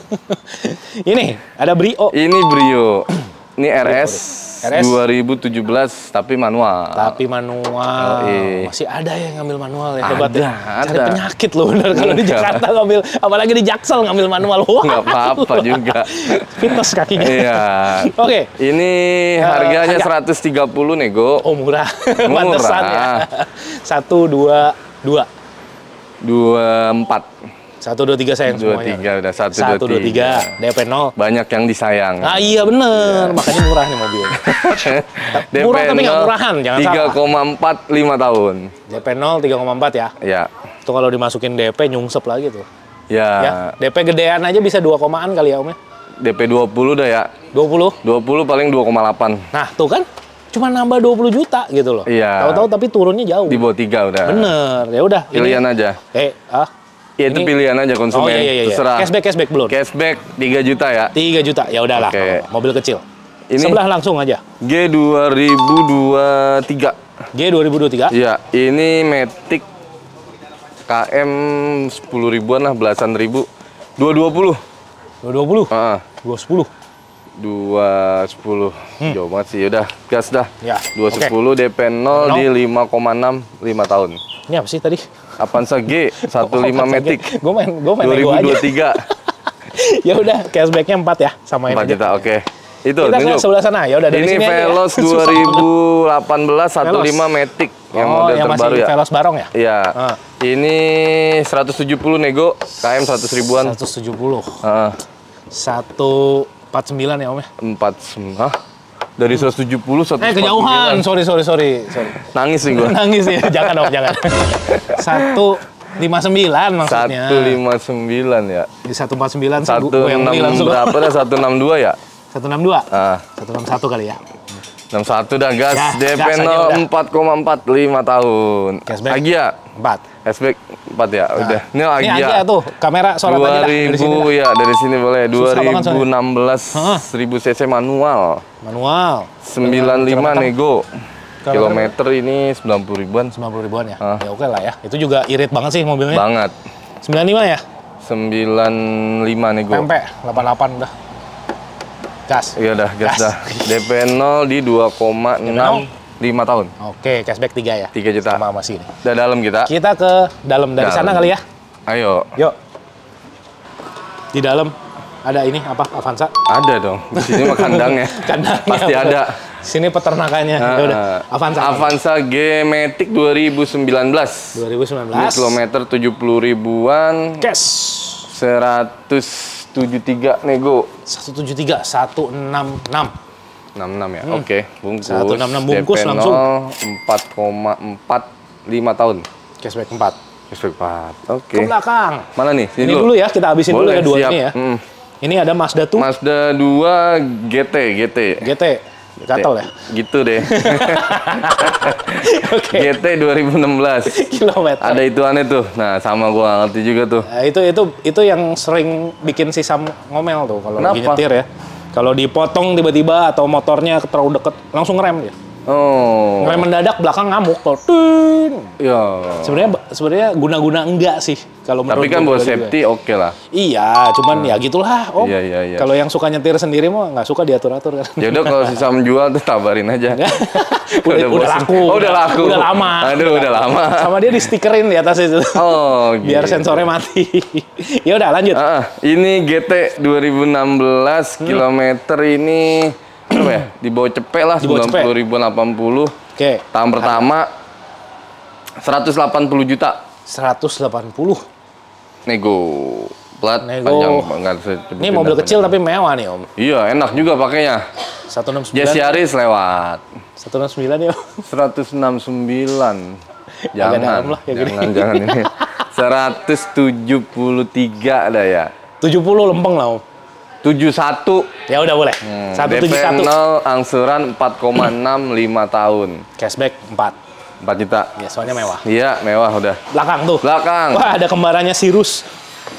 A: ini ada Brio.
B: Ini Brio. Ini R S,
A: R S
B: dua ribu tujuh belas tapi manual.
A: Tapi manual.
B: Oh, iya.
A: Masih ada yang ngambil manual ya.
B: Ada,
A: Hebat ya. Cari
B: ada.
A: penyakit loh bener kalau di Jakarta ngambil, apalagi di Jaksel ngambil manual. Wah,
B: Nggak apa-apa juga.
A: fitness kakinya.
B: Iya.
A: Oke.
B: Ini
A: Uh,
B: harganya
A: harga.
B: seratus tiga puluh nego.
A: Oh, murah.
B: Murah.
A: Pantesan ya. Satu, dua, dua.
B: dua empat.
A: Satu, dua, tiga sayang
B: dua
A: semuanya.
B: tiga udah satu,
A: Satu, dua, tiga. D P nol.
B: Banyak yang disayang.
A: Ah iya bener. Makanya murah nih mobilnya. Murah tapi nggak murahan, jangan
B: tiga koma empat lima tahun.
A: D P nol tiga koma empat ya.
B: Ya.
A: Itu kalau dimasukin D P nyungsep lagi tuh.
B: Ya.
A: Ya, D P gedean aja bisa dua komaan kali ya Om ya.
B: D P dua puluh dah ya.
A: dua puluh.
B: dua puluh paling dua koma delapan.
A: Nah, tuh kan cuma nambah dua puluh juta gitu loh.
B: Iya.
A: Tahu-tahu tapi turunnya jauh.
B: Di bawah tiga udah.
A: Bener. Ya udah,
B: Pilihan
A: ini,
B: aja.
A: Eh, ah.
B: Ya itu
A: Ini-
B: pilihan aja konsumen.
A: Oh iya iya iya.
B: Terserah.
A: Cashback cashback belum.
B: Cashback tiga juta ya.
A: tiga juta. Ya udahlah.
B: Oke.
A: Mobil kecil.
B: Ini
A: Sebelah langsung aja.
B: G dua ribu dua puluh tiga.
A: G dua ribu dua puluh tiga.
B: Iya, ini Matic K M sepuluh ribuan lah, belasan ribu. dua dua puluh.
A: dua dua puluh.
B: Heeh.
A: dua sepuluh.
B: dua sepuluh. Jauh banget sih. Udah, gas dah.
A: Ya.
B: dua sepuluh D P nol di lima koma enam, lima tahun.
A: Ini apa sih tadi?
B: Avanza G satu lima Matic
A: Gue main gue main
B: dua ribu
A: nego
B: dua
A: aja.
B: puluh tiga.
A: Ya udah, cashbacknya empat ya, samain
B: empat
A: aja.
B: juta, oke. Itu
A: Kita ke
B: tunjuk.
A: sebelah sana. Ya udah dari
B: Ini
A: sini aja ya.
B: Veloz
A: Susah
B: dua ribu delapan belas satu lima Matic yang
A: Oh,
B: model
A: yang
B: terbaru
A: masih
B: ya.
A: Veloz Barong ya?
B: Iya.
A: Ah.
B: Ini seratus tujuh puluh nego, K M seratus ribuan.
A: seratus tujuh puluh.
B: Heeh.
A: seratus empat puluh sembilan ya Om ya?
B: empat hah? Dari seratus tujuh puluh seratus
A: Eh kejauhan. Sorry sorry sorry. sorry.
B: Nangis nih gua.
A: Nangis ya. Jangan Om, jangan. seratus lima puluh sembilan maksudnya.
B: seratus lima puluh sembilan ya.
A: Di seratus empat puluh sembilan sih
B: satu
A: gue yang beli
B: enam
A: langsung.
B: berapa dah? seratus enam puluh dua ya?
A: seratus enam puluh dua.
B: Ah,
A: seratus enam puluh satu kali ya.
B: enam puluh satu dah gas.
A: Ya,
B: D P
A: gas aja
B: nol
A: udah.
B: empat koma empat lima tahun.
A: Cashback.
B: Agia.
A: empat.
B: Cashback empat ya. Udah. Ini
A: Ini
B: Agia.
A: Agia tuh, kamera sorot aja dah dari sini dah.
B: dua ribu ya, dari sini boleh.
A: Susah banget soalnya.
B: dua ribu enam belas
A: Hah?
B: seribu cc manual.
A: Manual.
B: sembilan puluh lima
A: Kilometer.
B: nego.
A: Kilometer.
B: Kilometer ini sembilan puluh ribuan.
A: sembilan puluh ribuan ya.
B: Ah.
A: Ya oke lah ya. Itu juga irit banget sih mobilnya.
B: Banget.
A: sembilan puluh lima ya?
B: sembilan puluh lima nego.
A: Pempek delapan puluh delapan udah. Gas.
B: Iya dah, gas
A: Gas.
B: dah. D P nol di dua koma enam lima tahun.
A: Oke, cashback tiga ya.
B: tiga juta.
A: Sama masih ini.
B: Udah dalam kita.
A: Kita ke dalam dari
B: Dalam.
A: sana kali ya.
B: Ayo.
A: Yuk. Di dalam ada ini apa? Avanza.
B: Ada dong. Di sini mah kandangnya.
A: Kandangnya,
B: Pasti
A: bener.
B: ada.
A: Sini peternakannya. Ya udah.
B: Ah,
A: Avanza.
B: Avanza G Matic dua ribu sembilan belas.
A: dua ribu sembilan
B: Ini
A: belas.
B: kilometer tujuh puluh ribuan.
A: Cash.
B: seratus tujuh puluh tiga nego.
A: seratus tujuh puluh tiga, seratus enam puluh enam.
B: enam puluh enam ya. Oke, bungkus.
A: seratus enam puluh enam bungkus
B: D P nol
A: langsung.
B: empat koma empat lima tahun.
A: Cashback empat.
B: Cashback empat. Oke.
A: Ke belakang.
B: Mana nih?
A: Ini dulu ya, kita habisin dulu
B: Boleh,
A: ya dua
B: siap.
A: ini ya.
B: Mm.
A: Ini ada Mazda tuh.
B: Mazda dua G T, G T.
A: G T. Gatel ya?
B: Gitu deh.
A: Oke.
B: G T dua ribu enam belas.
A: Kilometer.
B: Ada itu aneh tuh. Nah, sama gua nggak ngerti juga tuh.
A: Nah, itu itu itu yang sering bikin si Sam ngomel tuh kalau lagi
B: Kenapa?
A: nyetir ya. Kalau dipotong tiba-tiba atau motornya terlalu deket, langsung ngerem dia.
B: Oh.
A: Ngerem mendadak, belakang ngamuk kalau tun.
B: Ya.
A: Sebenarnya sebenarnya guna-guna enggak sih kalau menurut
B: Tapi kan
A: gua
B: buat
A: juga.
B: safety oke lah.
A: Iya, cuman ya gitulah, Om.
B: Iya, iya, iya.
A: Kalau yang suka nyetir sendiri mah nggak suka diatur-atur kan.
B: Ya udah kalau sisa menjual tuh tabarin aja.
A: udah, udah,
B: bosen.
A: laku.
B: Oh, udah laku.
A: Udah lama.
B: Aduh, udah lama.
A: Sama dia di stikerin di atas itu.
B: Oh,
A: Biar
B: gitu.
A: sensornya mati. Ya udah lanjut.
B: Ah, ini G T dua ribu enam belas
A: Hmm.
B: kilometer ini apa ya? Di bawah cepet lah,
A: Di bawah
B: sembilan puluh ribu delapan puluh.
A: Oke.
B: Tahun pertama seratus delapan puluh juta.
A: seratus delapan puluh.
B: Nego. Plat
A: Nego.
B: panjang banget. sebutin
A: Ini mobil
B: dah
A: kecil tapi mewah nih, Om.
B: panjang. Iya, enak juga pakainya.
A: seratus enam puluh sembilan.
B: Jesse Aris lewat.
A: seratus enam puluh sembilan ya, Om.
B: seratus enam puluh sembilan.
A: Agak
B: Jangan.
A: dalam lah, ya gini.
B: jangan, jangan ini. seratus tujuh puluh tiga ada ya.
A: tujuh puluh lempeng lah, Om.
B: tujuh satu.
A: Ya udah boleh.
B: Hmm,
A: satu
B: D P
A: tujuh satu.
B: nol, angsuran empat koma enam lima tahun.
A: Cashback empat.
B: empat juta.
A: Ya, soalnya mewah.
B: Iya, mewah udah.
A: Belakang tuh.
B: Belakang.
A: Wah, ada kembarannya Sirus.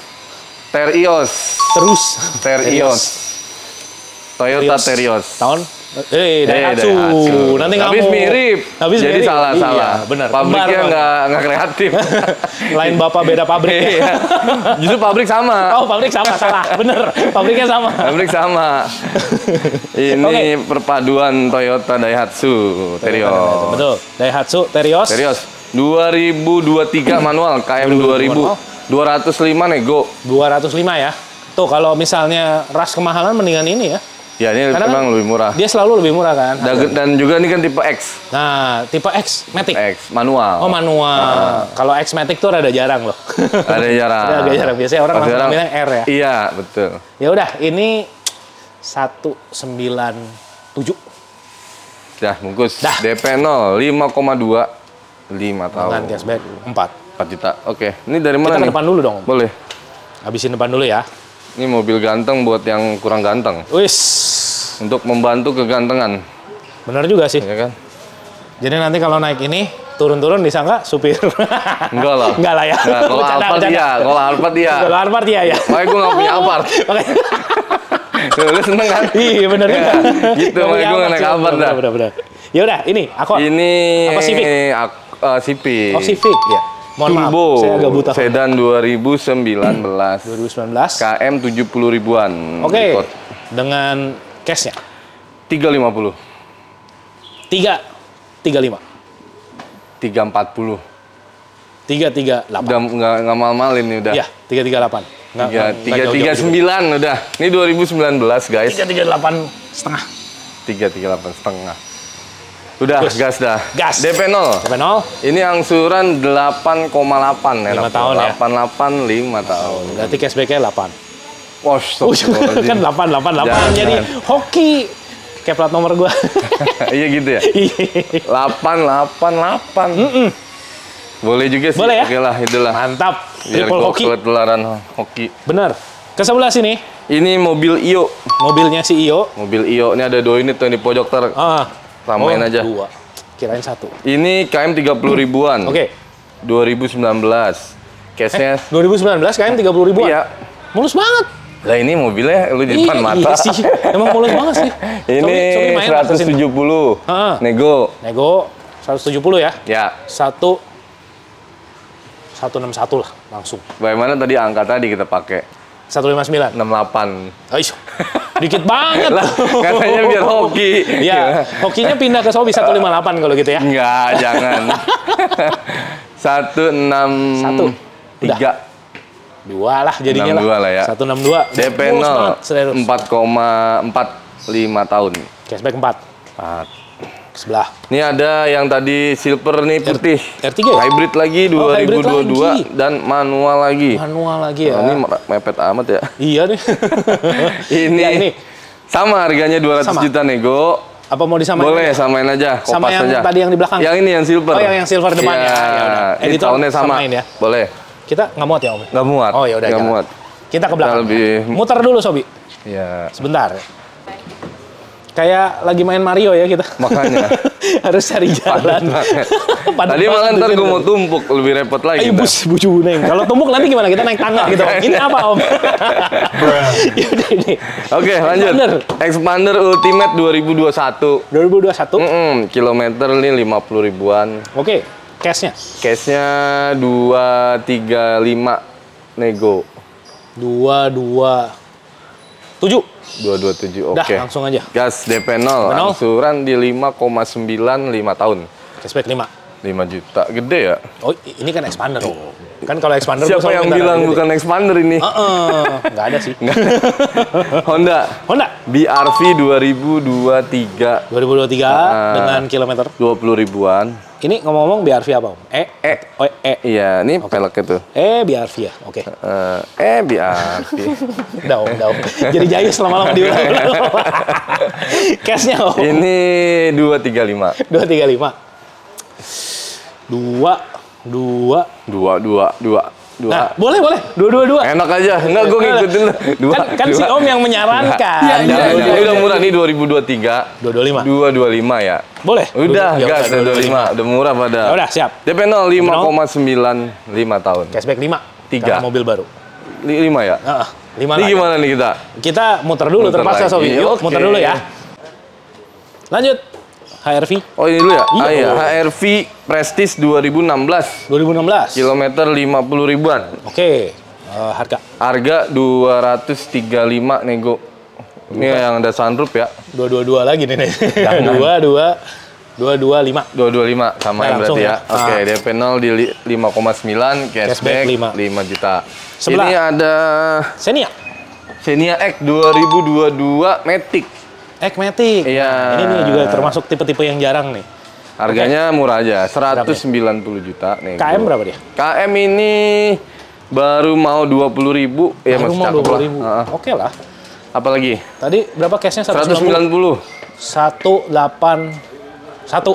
B: Terios.
A: Terus.
B: Terios. Toyota Terios.
A: Tahun? Eh, Daihatsu.
B: Eh, Daihatsu.
A: Nanti nggak
B: Habis
A: mau.
B: mirip.
A: Habis
B: Jadi
A: mirip.
B: salah-salah.
A: Iya, benar.
B: Pabriknya
A: Kembar,
B: nggak nggak kreatif.
A: Lain bapak beda pabrik.
B: Iya. Justru pabrik sama.
A: Oh, pabrik sama, salah. Bener. Pabriknya sama.
B: Pabrik sama. Ini
A: Oke.
B: perpaduan Toyota Daihatsu Terios.
A: Betul. Daihatsu Terios.
B: Terios. dua ribu dua puluh tiga manual, K M dua ribu. dua ratus lima nego.
A: dua ratus lima ya. Tuh, kalau misalnya ras kemahalan mendingan ini ya.
B: Ya, ini
A: Karena
B: memang lebih murah.
A: Dia selalu lebih murah kan.
B: Dan, dan juga ini kan tipe X.
A: Nah, tipe X, Matic.
B: X, manual.
A: Oh, manual. Kalau X Matic tuh rada jarang loh.
B: Ada jarang.
A: Ada agak jarang. Biasanya orang
B: Pasti
A: langsung
B: orang-
A: ngambilnya R ya.
B: Iya, betul.
A: Ya udah, ini seratus sembilan puluh tujuh
B: Dah, bungkus.
A: Dah.
B: D P nol, lima koma dua. lima
A: dengan
B: tahun.
A: cashback empat.
B: empat juta. Oke. Ini dari
A: Kita
B: mana
A: ke
B: nih?
A: depan dulu dong.
B: Boleh.
A: Habisin depan dulu ya.
B: Ini mobil ganteng buat yang kurang ganteng.
A: Wis.
B: Untuk membantu kegantengan.
A: Bener juga sih.
B: Ya kan?
A: Jadi nanti kalau naik ini, turun-turun disangka supir.
B: Enggak lah.
A: Enggak lah ya.
B: Nah, kalau
A: Bercanda,
B: Alphard
A: bercanda.
B: iya. Kalau Alphard iya.
A: Kalau Alphard iya ya.
B: Makanya gue nggak punya Alphard.
A: Makanya-
B: Tuh, lu seneng kan?
A: Iya bener juga.
B: Gitu, makanya gue nggak naik Alphard dah.
A: Bener, bener. Ya udah, ini aku
B: Ini
A: Apa, Civic?
B: ak- eh, Civic.
A: oh Civic ya. Mohon
B: Turbo.
A: maaf, saya agak buta.
B: Sedan dua ribu sembilan belas.
A: dua ribu sembilan belas.
B: K M tujuh puluh ribuan.
A: Oke.
B: Record.
A: Dengan cashnya
B: tiga lima puluh.
A: tiga tiga lima.
B: tiga empat puluh.
A: tiga tiga
B: Udah
A: delapan.
B: nggak nggak mal-malin nih udah.
A: Iya, tiga tiga delapan.
B: Tiga tiga tiga sembilan udah. Ini dua ribu sembilan belas guys.
A: tiga tiga delapan setengah.
B: Tiga tiga delapan setengah. Udah
A: Terus.
B: gas dah.
A: Gas.
B: D P nol.
A: Sampai nol.
B: Ini angsuran delapan koma delapan ya.
A: Lima tahun ya?
B: delapan delapan lima tahun.
A: Berarti cashback-nya delapan.
B: Wah,
A: Oh,
B: stop.
A: kan delapan delapan delapan.
B: Jangan.
A: Jadi hoki. Kayak plat nomor gua.
B: Iya gitu ya. delapan delapan delapan. Boleh juga sih.
A: Boleh ya?
B: Oke lah, itulah.
A: Mantap.
B: Biar
A: Triple
B: gua
A: hoki.
B: ketularan hoki.
A: Bener. Ke sebelah sini,
B: Ini mobil I O.
A: mobilnya si Iyo.
B: Mobil I O ini ada dua unit tuh yang di pojok ter.
A: Ah.
B: Samain
A: Oh,
B: aja.
A: Dua. Kirain satu.
B: Ini K M tiga puluh ribuan.
A: Oke.
B: dua ribu sembilan belas. Cashnya.
A: dua ribu sembilan belas kayaknya tiga puluh ribuan.
B: Iya.
A: Mulus banget.
B: Lah ini mobilnya lu di depan
A: Iya,
B: mata.
A: Iya sih. Emang mulus banget sih.
B: Ini
A: Sobi- Sobi main
B: seratus tujuh puluh.
A: Ah.
B: Nego.
A: Nego seratus tujuh puluh ya.
B: Ya.
A: Satu satu enam satu lah langsung.
B: Bagaimana tadi angka tadi kita pakai?
A: satu lima sembilan.
B: enam delapan.
A: Aish. Dikit banget.
B: Lah, katanya biar hoki.
A: Ya, hokinya pindah ke Sobi satu lima delapan kalau gitu ya.
B: Enggak, jangan. satu enam
A: Satu.
B: tiga.
A: Dua lah jadinya
B: enam dua lah ya.
A: satu enam dua.
B: D P nol empat koma empat lima tahun.
A: Cashback empat.
B: Empat.
A: Sebelah.
B: Ini ada yang tadi silver nih putih.
A: R tiga ya?
B: Hybrid lagi
A: Oh,
B: dua
A: hybrid
B: ribu dua puluh dua
A: lagi.
B: dan manual lagi.
A: Manual lagi ya.
B: Oh, ini mepet amat ya.
A: Iya nih.
B: Ini,
A: Ya, ini.
B: sama harganya dua ratus
A: Sama.
B: juta nego.
A: Apa mau disamain?
B: Boleh samain aja, kopas
A: Sama yang
B: aja.
A: tadi yang di belakang?
B: Yang ini yang silver.
A: Oh, yang yang silver depannya.
B: Iya.
A: Ya udah.
B: Ini
A: Editor
B: tahunnya sama.
A: samain ya.
B: Boleh.
A: Kita nggak muat ya Om?
B: Nggak muat.
A: Oh ya udah.
B: Nggak
A: jangan.
B: muat.
A: Kita ke belakang.
B: Kita lebih-
A: Muter dulu Sobi.
B: Ya.
A: Sebentar. Kayak lagi main Mario ya kita.
B: Makanya.
A: Harus cari jalan. Padat
B: Tadi
A: banget
B: malah ntar
A: gitu.
B: gue mau tumpuk, lebih repot lagi.
A: Ayo
B: ntar.
A: bus, bucu neng. Kalau tumbuk nanti gimana? Kita naik tangga gitu. Om. Ini apa Om? Yaudah ini.
B: Oke, lanjut.
A: Expander.
B: Expander Ultimate dua ribu dua puluh satu.
A: dua ribu dua puluh satu.
B: Mm-mm, kilometer ini lima puluh ribuan.
A: Oke, cashnya
B: Cashnya dua tiga lima nego.
A: dua dua tujuh.
B: dua dua tujuh, oke.
A: Dah, langsung aja.
B: Gas D P nol,
A: nol.
B: angsuran di lima koma sembilan lima tahun.
A: Cashback lima.
B: lima juta, gede ya?
A: Oh, ini kan expander. Kan kalau expander gua
B: Siapa
A: selalu
B: yang
A: minta
B: bilang
A: harga
B: bukan expander ini?
A: gede. Heeh, nggak ada sih.
B: Honda
A: Honda
B: B R V dua ribu dua puluh tiga,
A: dua ribu dua puluh tiga
B: Ah.
A: dengan kilometer.
B: dua puluh ribuan.
A: Ini ngomong-ngomong B R V apa, Om? E.
B: E.
A: Oh, E.
B: Iya, ini peleknya tuh.
A: E B R V ya. Oke.
B: Eh, eh B R V.
A: Udah, Om, udah, Om. Jadi jayus lama-lama diulang. Cashnya, Om.
B: Ini dua tiga lima.
A: dua tiga lima. dua dua
B: dua dua dua. Dua.
A: Nah, boleh, boleh. Dua, dua, dua.
B: Enak aja. Enggak, gue ngikutin lu. Dua.
A: Kan, kan
B: dua.
A: si Om yang menyarankan.
B: Iya, iya,
A: Dua,
B: iya.
A: dua,
B: Ini udah
A: dua.
B: murah nih dua ribu dua puluh tiga.
A: dua dua lima.
B: dua dua lima ya.
A: Boleh.
B: Udah,
A: Ya
B: gas
A: udah,
B: dua dua lima. Udah murah pada.
A: Ya udah, siap.
B: D P nol lima koma sembilan lima tahun.
A: Cashback lima.
B: Tiga.
A: Karena mobil baru.
B: lima ya?
A: Heeh. lima
B: Ini
A: lah.
B: gimana nih kita?
A: Kita muter dulu
B: Muter
A: terpaksa,
B: lagi.
A: Sobi. Yuk,
B: Oke.
A: muter dulu ya. Lanjut. H R V
B: Oh ini dulu ya?
A: Iya.
B: Ah iya, H R V Prestige dua ribu enam belas.
A: dua ribu enam belas.
B: Kilometer lima puluh ribuan.
A: Oke. Eh, harga
B: Harga dua ratus tiga puluh lima nego. Ini yang ada sunroof ya.
A: dua dua dua lagi nih. nih.
B: Jangan.
A: dua dua dua dua lima.
B: dua dua lima sama
A: Nah,
B: yang berarti
A: langsung
B: ya.
A: ya.
B: Oke,
A: Ah.
B: D P nol di li- lima koma sembilan,
A: Cashback
B: cashback
A: lima.
B: lima juta.
A: Sebelah.
B: Ini ada
A: Xenia.
B: Xenia X dua ribu dua puluh dua Matic.
A: X-Matic.
B: Iya.
A: Ini nih juga termasuk tipe-tipe yang jarang nih.
B: Harganya murah aja, seratus sembilan puluh juta nih.
A: K M berapa dia?
B: K M ini baru mau dua puluh ribu, ya
A: Baru
B: masih
A: mau
B: cakep
A: dua puluh
B: lah.
A: ribu.
B: Heeh.
A: Oke lah.
B: Apalagi?
A: Tadi berapa cashnya?
B: seratus sembilan puluh.
A: satu delapan satu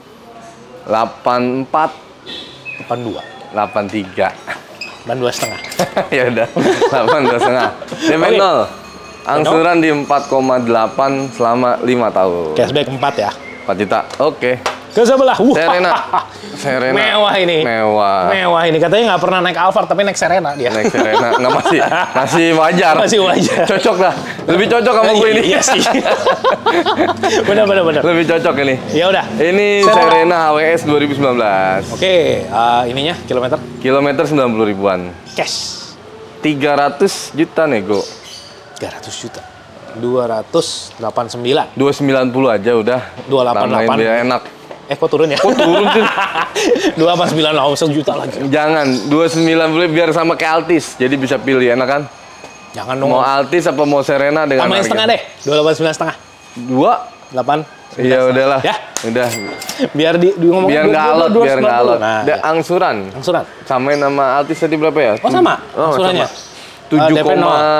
B: delapan empat,
A: delapan dua
B: delapan tiga.
A: dan dua setengah.
B: Ya udah, delapan dua setengah. D P
A: Oke.
B: nol. Angsuran di empat koma delapan selama lima tahun.
A: Cashback empat ya.
B: empat juta. Oke.
A: Ke sebelah. Wah.
B: Serena. Serena.
A: Mewah ini.
B: Mewah.
A: Mewah ini. Katanya nggak pernah naik Alphard tapi naik Serena dia.
B: Naik Serena. Nggak masih. Masih wajar.
A: Masih wajar.
B: Cocok lah. Lebih cocok sama gue ini.
A: Iya sih. benar benar benar.
B: Lebih cocok ini.
A: Ya udah.
B: Ini
A: Serena.
B: Serena H W S dua ribu sembilan belas.
A: Oke, eh, ininya kilometer
B: Kilometer sembilan puluh ribuan.
A: cash
B: tiga ratus juta nego.
A: tiga ratus juta. dua ratus delapan puluh sembilan.
B: dua ratus sembilan puluh aja udah.
A: dua ratus delapan puluh delapan.
B: Tambahin biar enak.
A: Eh kok turun ya?
B: Kok turun sih?
A: dua ratus sembilan puluh langsung juta lagi.
B: Jangan, dua ratus sembilan puluh biar sama kayak Altis. Jadi bisa pilih, enak kan?
A: Jangan dong.
B: Mau Altis apa mau Serena dengan
A: Tambahin
B: harga?
A: setengah deh. dua ratus delapan puluh sembilan setengah.
B: Dua?
A: delapan.
B: Iya udahlah.
A: Ya.
B: Udah.
A: Biar di, di ngomong
B: Biar nggak alot, biar nggak alot.
A: Nah,
B: Ada
A: ya.
B: angsuran.
A: Angsuran.
B: Samain sama Altis tadi berapa ya?
A: Oh sama
B: Oh,
A: angsurannya.
B: tujuh
A: D P nol.
B: koma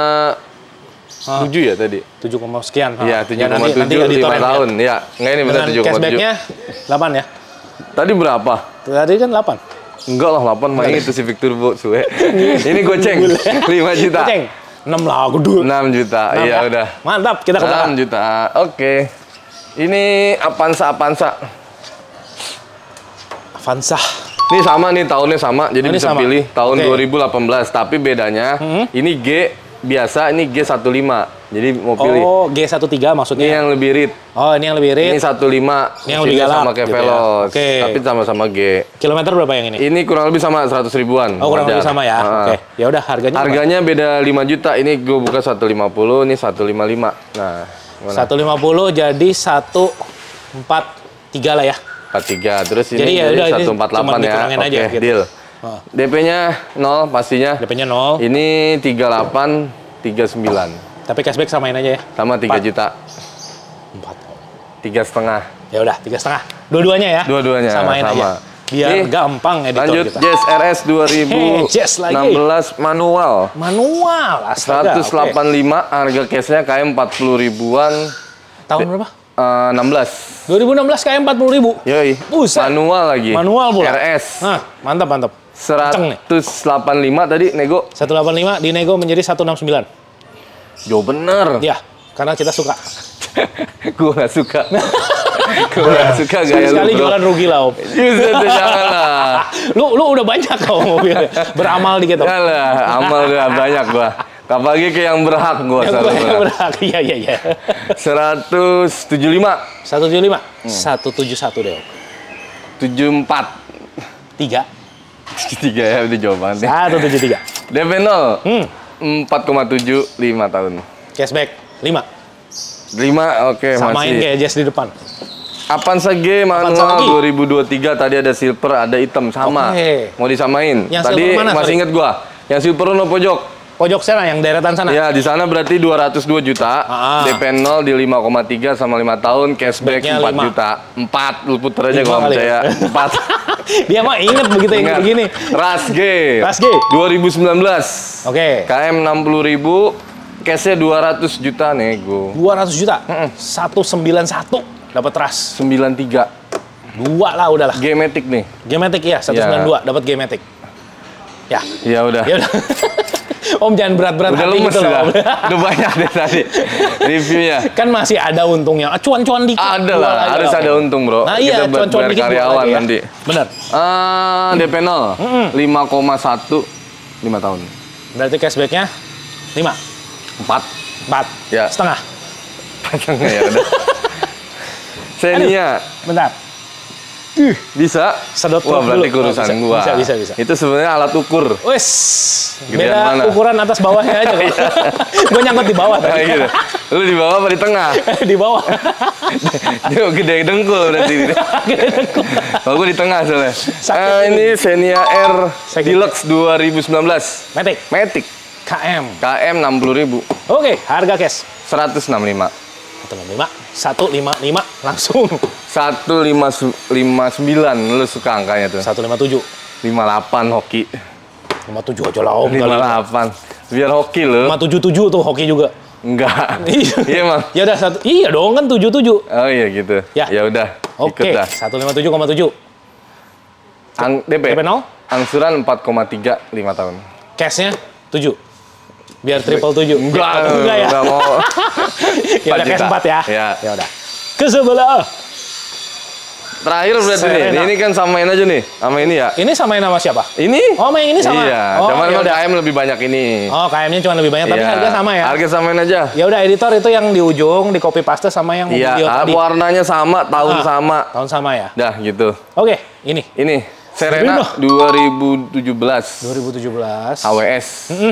B: tujuh ya tadi?
A: tujuh koma sekian.
B: Iya,
A: Ha.
B: tujuh
A: Ya,
B: koma
A: nanti- nanti
B: tujuh,
A: editor
B: lima
A: yang
B: tahun.
A: lihat.
B: Iya, enggak ini benar
A: Dengan
B: tujuh koma tujuh.
A: cashbacknya delapan ya.
B: Tadi berapa?
A: Tadi kan delapan.
B: Enggak lah, delapan main itu Civic Turbo, suwe. Ini goceng, lima juta.
A: Ceng. enam lah aku dulu.
B: enam juta,
A: enam
B: iya
A: ya.
B: udah.
A: Mantap, kita ke belakang.
B: enam juta, oke. Ini Avanza, Avanza.
A: Avanza.
B: Ini sama nih, tahunnya sama, jadi
A: Oh, ini
B: bisa
A: sama.
B: pilih tahun
A: Oke.
B: dua ribu delapan belas. Tapi bedanya,
A: Hmm.
B: ini G biasa, ini G satu lima. Jadi mau pilih.
A: Oh, G tiga belas
B: Ini
A: maksudnya.
B: yang lebih rit.
A: Oh, ini yang lebih
B: Ini
A: irit.
B: satu lima.
A: Ini yang lebih galak,
B: sama kayak
A: gitu ya.
B: Veloz.
A: Oke.
B: Tapi sama-sama G.
A: Kilometer berapa yang ini?
B: Ini kurang lebih sama seratus ribuan.
A: Oh, kurang
B: wajar.
A: lebih sama ya.
B: Ah.
A: Oke. Ya udah harganya
B: Harganya beda lima juta. Ini gue buka seratus lima puluh, ini seratus lima puluh lima. Nah, gimana?
A: seratus lima puluh jadi seratus empat puluh tiga lah ya.
B: empat tiga. Terus ini
A: Jadi ya
B: jadi
A: udah, ini
B: seratus empat puluh delapan
A: cuma
B: ya.
A: dikurangin
B: Oke,
A: aja, gitu.
B: deal.
A: Ah.
B: D P-nya nol pastinya.
A: D P-nya nol,
B: Ini tiga puluh delapan, tiga puluh sembilan.
A: tapi cashback samain aja ya.
B: Sama tiga
A: Empat.
B: juta.
A: empat.
B: Tiga setengah.
A: Ya udah, tiga setengah. Dua-duanya ya.
B: Dua-duanya,
A: Samain
B: sama.
A: aja. Biar
B: Nih,
A: gampang editor
B: Lanjut,
A: kita.
B: Jazz R S dua ribu
A: Jazz lagi.
B: enam belas manual.
A: Manual, astaga.
B: seratus delapan puluh lima, harga cashnya K M empat puluh ribuan.
A: Oke. Tahun berapa?
B: Eh, enam belas.
A: dua ribu enam belas K M empat puluh ribu.
B: Yoi.
A: Buset.
B: Manual lagi.
A: Manual pula.
B: R S.
A: Nah, mantap, mantap. Kenceng nih.
B: seratus delapan puluh lima tadi nego.
A: seratus delapan puluh lima dinego menjadi seratus enam puluh sembilan.
B: Jo bener.
A: Ya, karena kita suka.
B: Gue gak suka. Gue gak suka gaya lu,
A: Sekali
B: bro.
A: jualan rugi lah, Om.
B: Justru tuh jangan lah.
A: Lu lu udah banyak kau mobilnya. Beramal dikit, Om.
B: Jangan lah, amal udah banyak gua. Apalagi ke yang berhak gua
A: Yang
B: selalu
A: gue
B: berhak.
A: berhak. Iya, iya, iya.
B: seratus tujuh puluh lima.
A: seratus tujuh puluh lima.
B: Hmm.
A: seratus tujuh puluh satu deh, Om.
B: tujuh puluh empat.
A: tiga.
B: Tiga ya, udah jawabannya.
A: seratus tujuh puluh tiga.
B: D P nol.
A: Hmm.
B: empat koma tujuh, lima tahun.
A: Cashback lima.
B: lima, oke
A: Samain
B: masih.
A: kayak Jazz di depan.
B: Avanza G
A: Avanza
B: manual
A: lagi.
B: dua ribu dua puluh tiga, tadi ada silver, ada hitam, sama.
A: Oke.
B: Mau disamain.
A: Yang
B: tadi
A: silver mana,
B: masih
A: sorry?
B: inget gua. Yang silver no pojok.
A: Pojok sana, yang deretan sana.
B: Ya, di sana berarti dua ratus dua juta.
A: Ah.
B: D P nol di lima koma tiga sama lima tahun, cashback
A: Cashbacknya
B: empat
A: lima.
B: juta. empat, lu puter aja
A: Lima
B: kalau
A: kali
B: percaya.
A: ya.
B: empat.
A: Dia mah inget begitu yang
B: Ingat.
A: begini.
B: Ras G.
A: Ras G.
B: dua ribu sembilan belas.
A: Oke.
B: K M enam puluh ribu, cashnya dua ratus juta nego.
A: dua ratus juta. seratus sembilan puluh satu dapat ras.
B: sembilan tiga.
A: Dua lah udahlah.
B: G-Matic nih.
A: G-Matic ya, seratus sembilan puluh dua dapat G-Matic. Ya.
B: Ya udah.
A: Ya udah. Om jangan berat-berat
B: Udah
A: hati
B: lemes
A: gitu loh.
B: sudah.
A: Om.
B: Udah banyak deh tadi reviewnya.
A: Kan masih ada untungnya. Ah, cuan-cuan dikit.
B: Ada
A: jual
B: lah,
A: aja
B: harus
A: lah,
B: ada
A: Om.
B: untung bro.
A: Nah iya,
B: Kita buat
A: cuan-cuan
B: bayar
A: dikit jual
B: karyawan
A: aja ya.
B: nanti.
A: Bener.
B: Ah, D P nol, lima koma satu, lima tahun.
A: Berarti cashbacknya lima,
B: empat.
A: empat,
B: Ya.
A: setengah.
B: Setengah ya udah. Xenia.
A: Bentar.
B: Bisa.
A: Sedot
B: Wah,
A: dulu.
B: berarti urusan
A: Oh, bisa,
B: gua.
A: bisa, bisa, bisa.
B: Itu sebenarnya alat ukur.
A: Wes,
B: Gedean
A: beda
B: mana?
A: ukuran atas bawahnya aja. Gue nyangkut di bawah
B: Kayak
A: tadi.
B: gitu. Lu di bawah apa di tengah?
A: Di bawah.
B: Dia gede dengkul berarti. Kalau gue di tengah soalnya. Eh, ini Xenia R
A: Sakit.
B: Deluxe dua ribu sembilan belas.
A: Matic,
B: Matic.
A: K M.
B: K M enam puluh ribu.
A: Oke, harga cash.
B: seratus enam puluh lima.
A: satu enam lima, satu lima lima langsung.
B: seratus lima puluh sembilan. Lu suka angkanya tuh.
A: satu lima tujuh.
B: lima puluh delapan hoki.
A: lima tujuh aja lah om.
B: lima puluh delapan. Biar hoki lu.
A: lima tujuh tujuh tuh hoki juga.
B: Enggak.
A: Iya.
B: Iya, Mang.
A: Ya udah satu. Iya dong kan tujuh tujuh.
B: Oh iya gitu.
A: Ya.
B: Ya udah.
A: Oke,
B: Ikut dah.
A: satu lima tujuh koma tujuh.
B: Ang D P.
A: D P nol?
B: Angsuran empat koma tiga, lima tahun.
A: Cashnya tujuh. Biar triple tujuh.
B: Enggak,
A: enggak ya.
B: enggak mau.
A: Ya udah cash empat ya.
B: Ya.
A: Ya udah. Ke sebelah.
B: Terakhir berarti nih.
A: Serena.
B: Ini kan samain aja nih. Sama ini ya.
A: Ini samain nama siapa?
B: Ini?
A: Oh, main ini sama.
B: Iya,
A: Oh,
B: cuman
A: ya
B: kan
A: udah.
B: K M lebih banyak ini.
A: Oh, K M-nya cuma lebih banyak, tapi
B: Iya.
A: harga sama ya.
B: Harga samain aja.
A: Ya udah editor itu yang di ujung di copy paste sama yang
B: Iya,
A: video
B: ah,
A: tadi.
B: warnanya sama, tahun
A: Ah,
B: sama.
A: Tahun sama ya.
B: Dah gitu.
A: Oke, ini
B: Ini
A: Serena.
B: Serena dua ribu tujuh belas.
A: dua ribu tujuh belas.
B: H W S.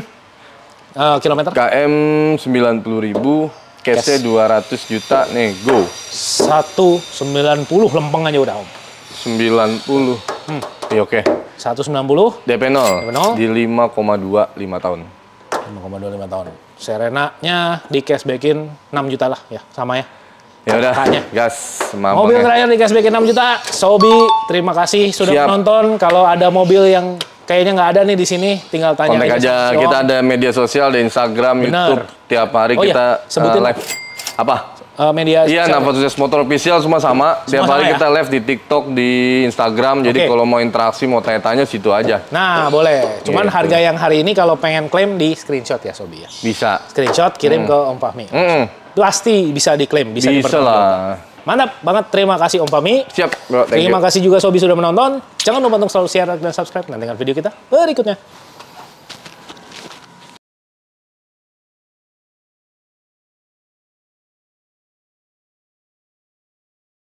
A: Eh, kilometer
B: K M sembilan puluh ribu. Cash-nya dua ratus juta. Nih, go.
A: seratus sembilan puluh lempeng aja udah om.
B: sembilan puluh.
A: Hmm.
B: Iya, oke.
A: seratus sembilan puluh
B: D P nol.
A: D P nol.
B: Di lima koma dua, lima tahun.
A: lima koma dua lima tahun. Serenanya di cashbackin enam juta lah ya, sama ya.
B: Ya udah,
A: Kakaknya.
B: gas. Mampang
A: Mobil
B: ya.
A: terakhir di cashbackin enam juta. Sobi, terima kasih sudah
B: Siap.
A: menonton. Kalau ada mobil yang kayaknya nggak ada nih di sini, tinggal tanya
B: Kontak aja,
A: sama
B: kita
A: Om.
B: ada media sosial di Instagram,
A: Bener.
B: YouTube, tiap hari
A: Oh iya,
B: kita
A: sebutin.
B: uh, live. Apa?
A: Eh, media
B: Iya,
A: sosial.
B: Navatus Motor Official semua sama. Tiap
A: sama
B: hari
A: ya?
B: kita live di TikTok, di Instagram. Jadi
A: Oke.
B: kalau mau interaksi, mau tanya-tanya situ aja.
A: Nah, boleh. Cuman
B: Gitu.
A: harga yang hari ini kalau pengen klaim di screenshot ya, Sobi ya.
B: Bisa.
A: Screenshot kirim ke Om Fahmi.
B: Mm,
A: Pasti bisa diklaim, bisa,
B: bisa
A: dipertanggungjawabkan.
B: lah.
A: Mantap banget, terima kasih Om Fahmi.
B: Siap, bro. Thank
A: Terima
B: you.
A: kasih juga Sobi sudah menonton. Jangan lupa untuk selalu share dan subscribe. Nantikan video kita berikutnya.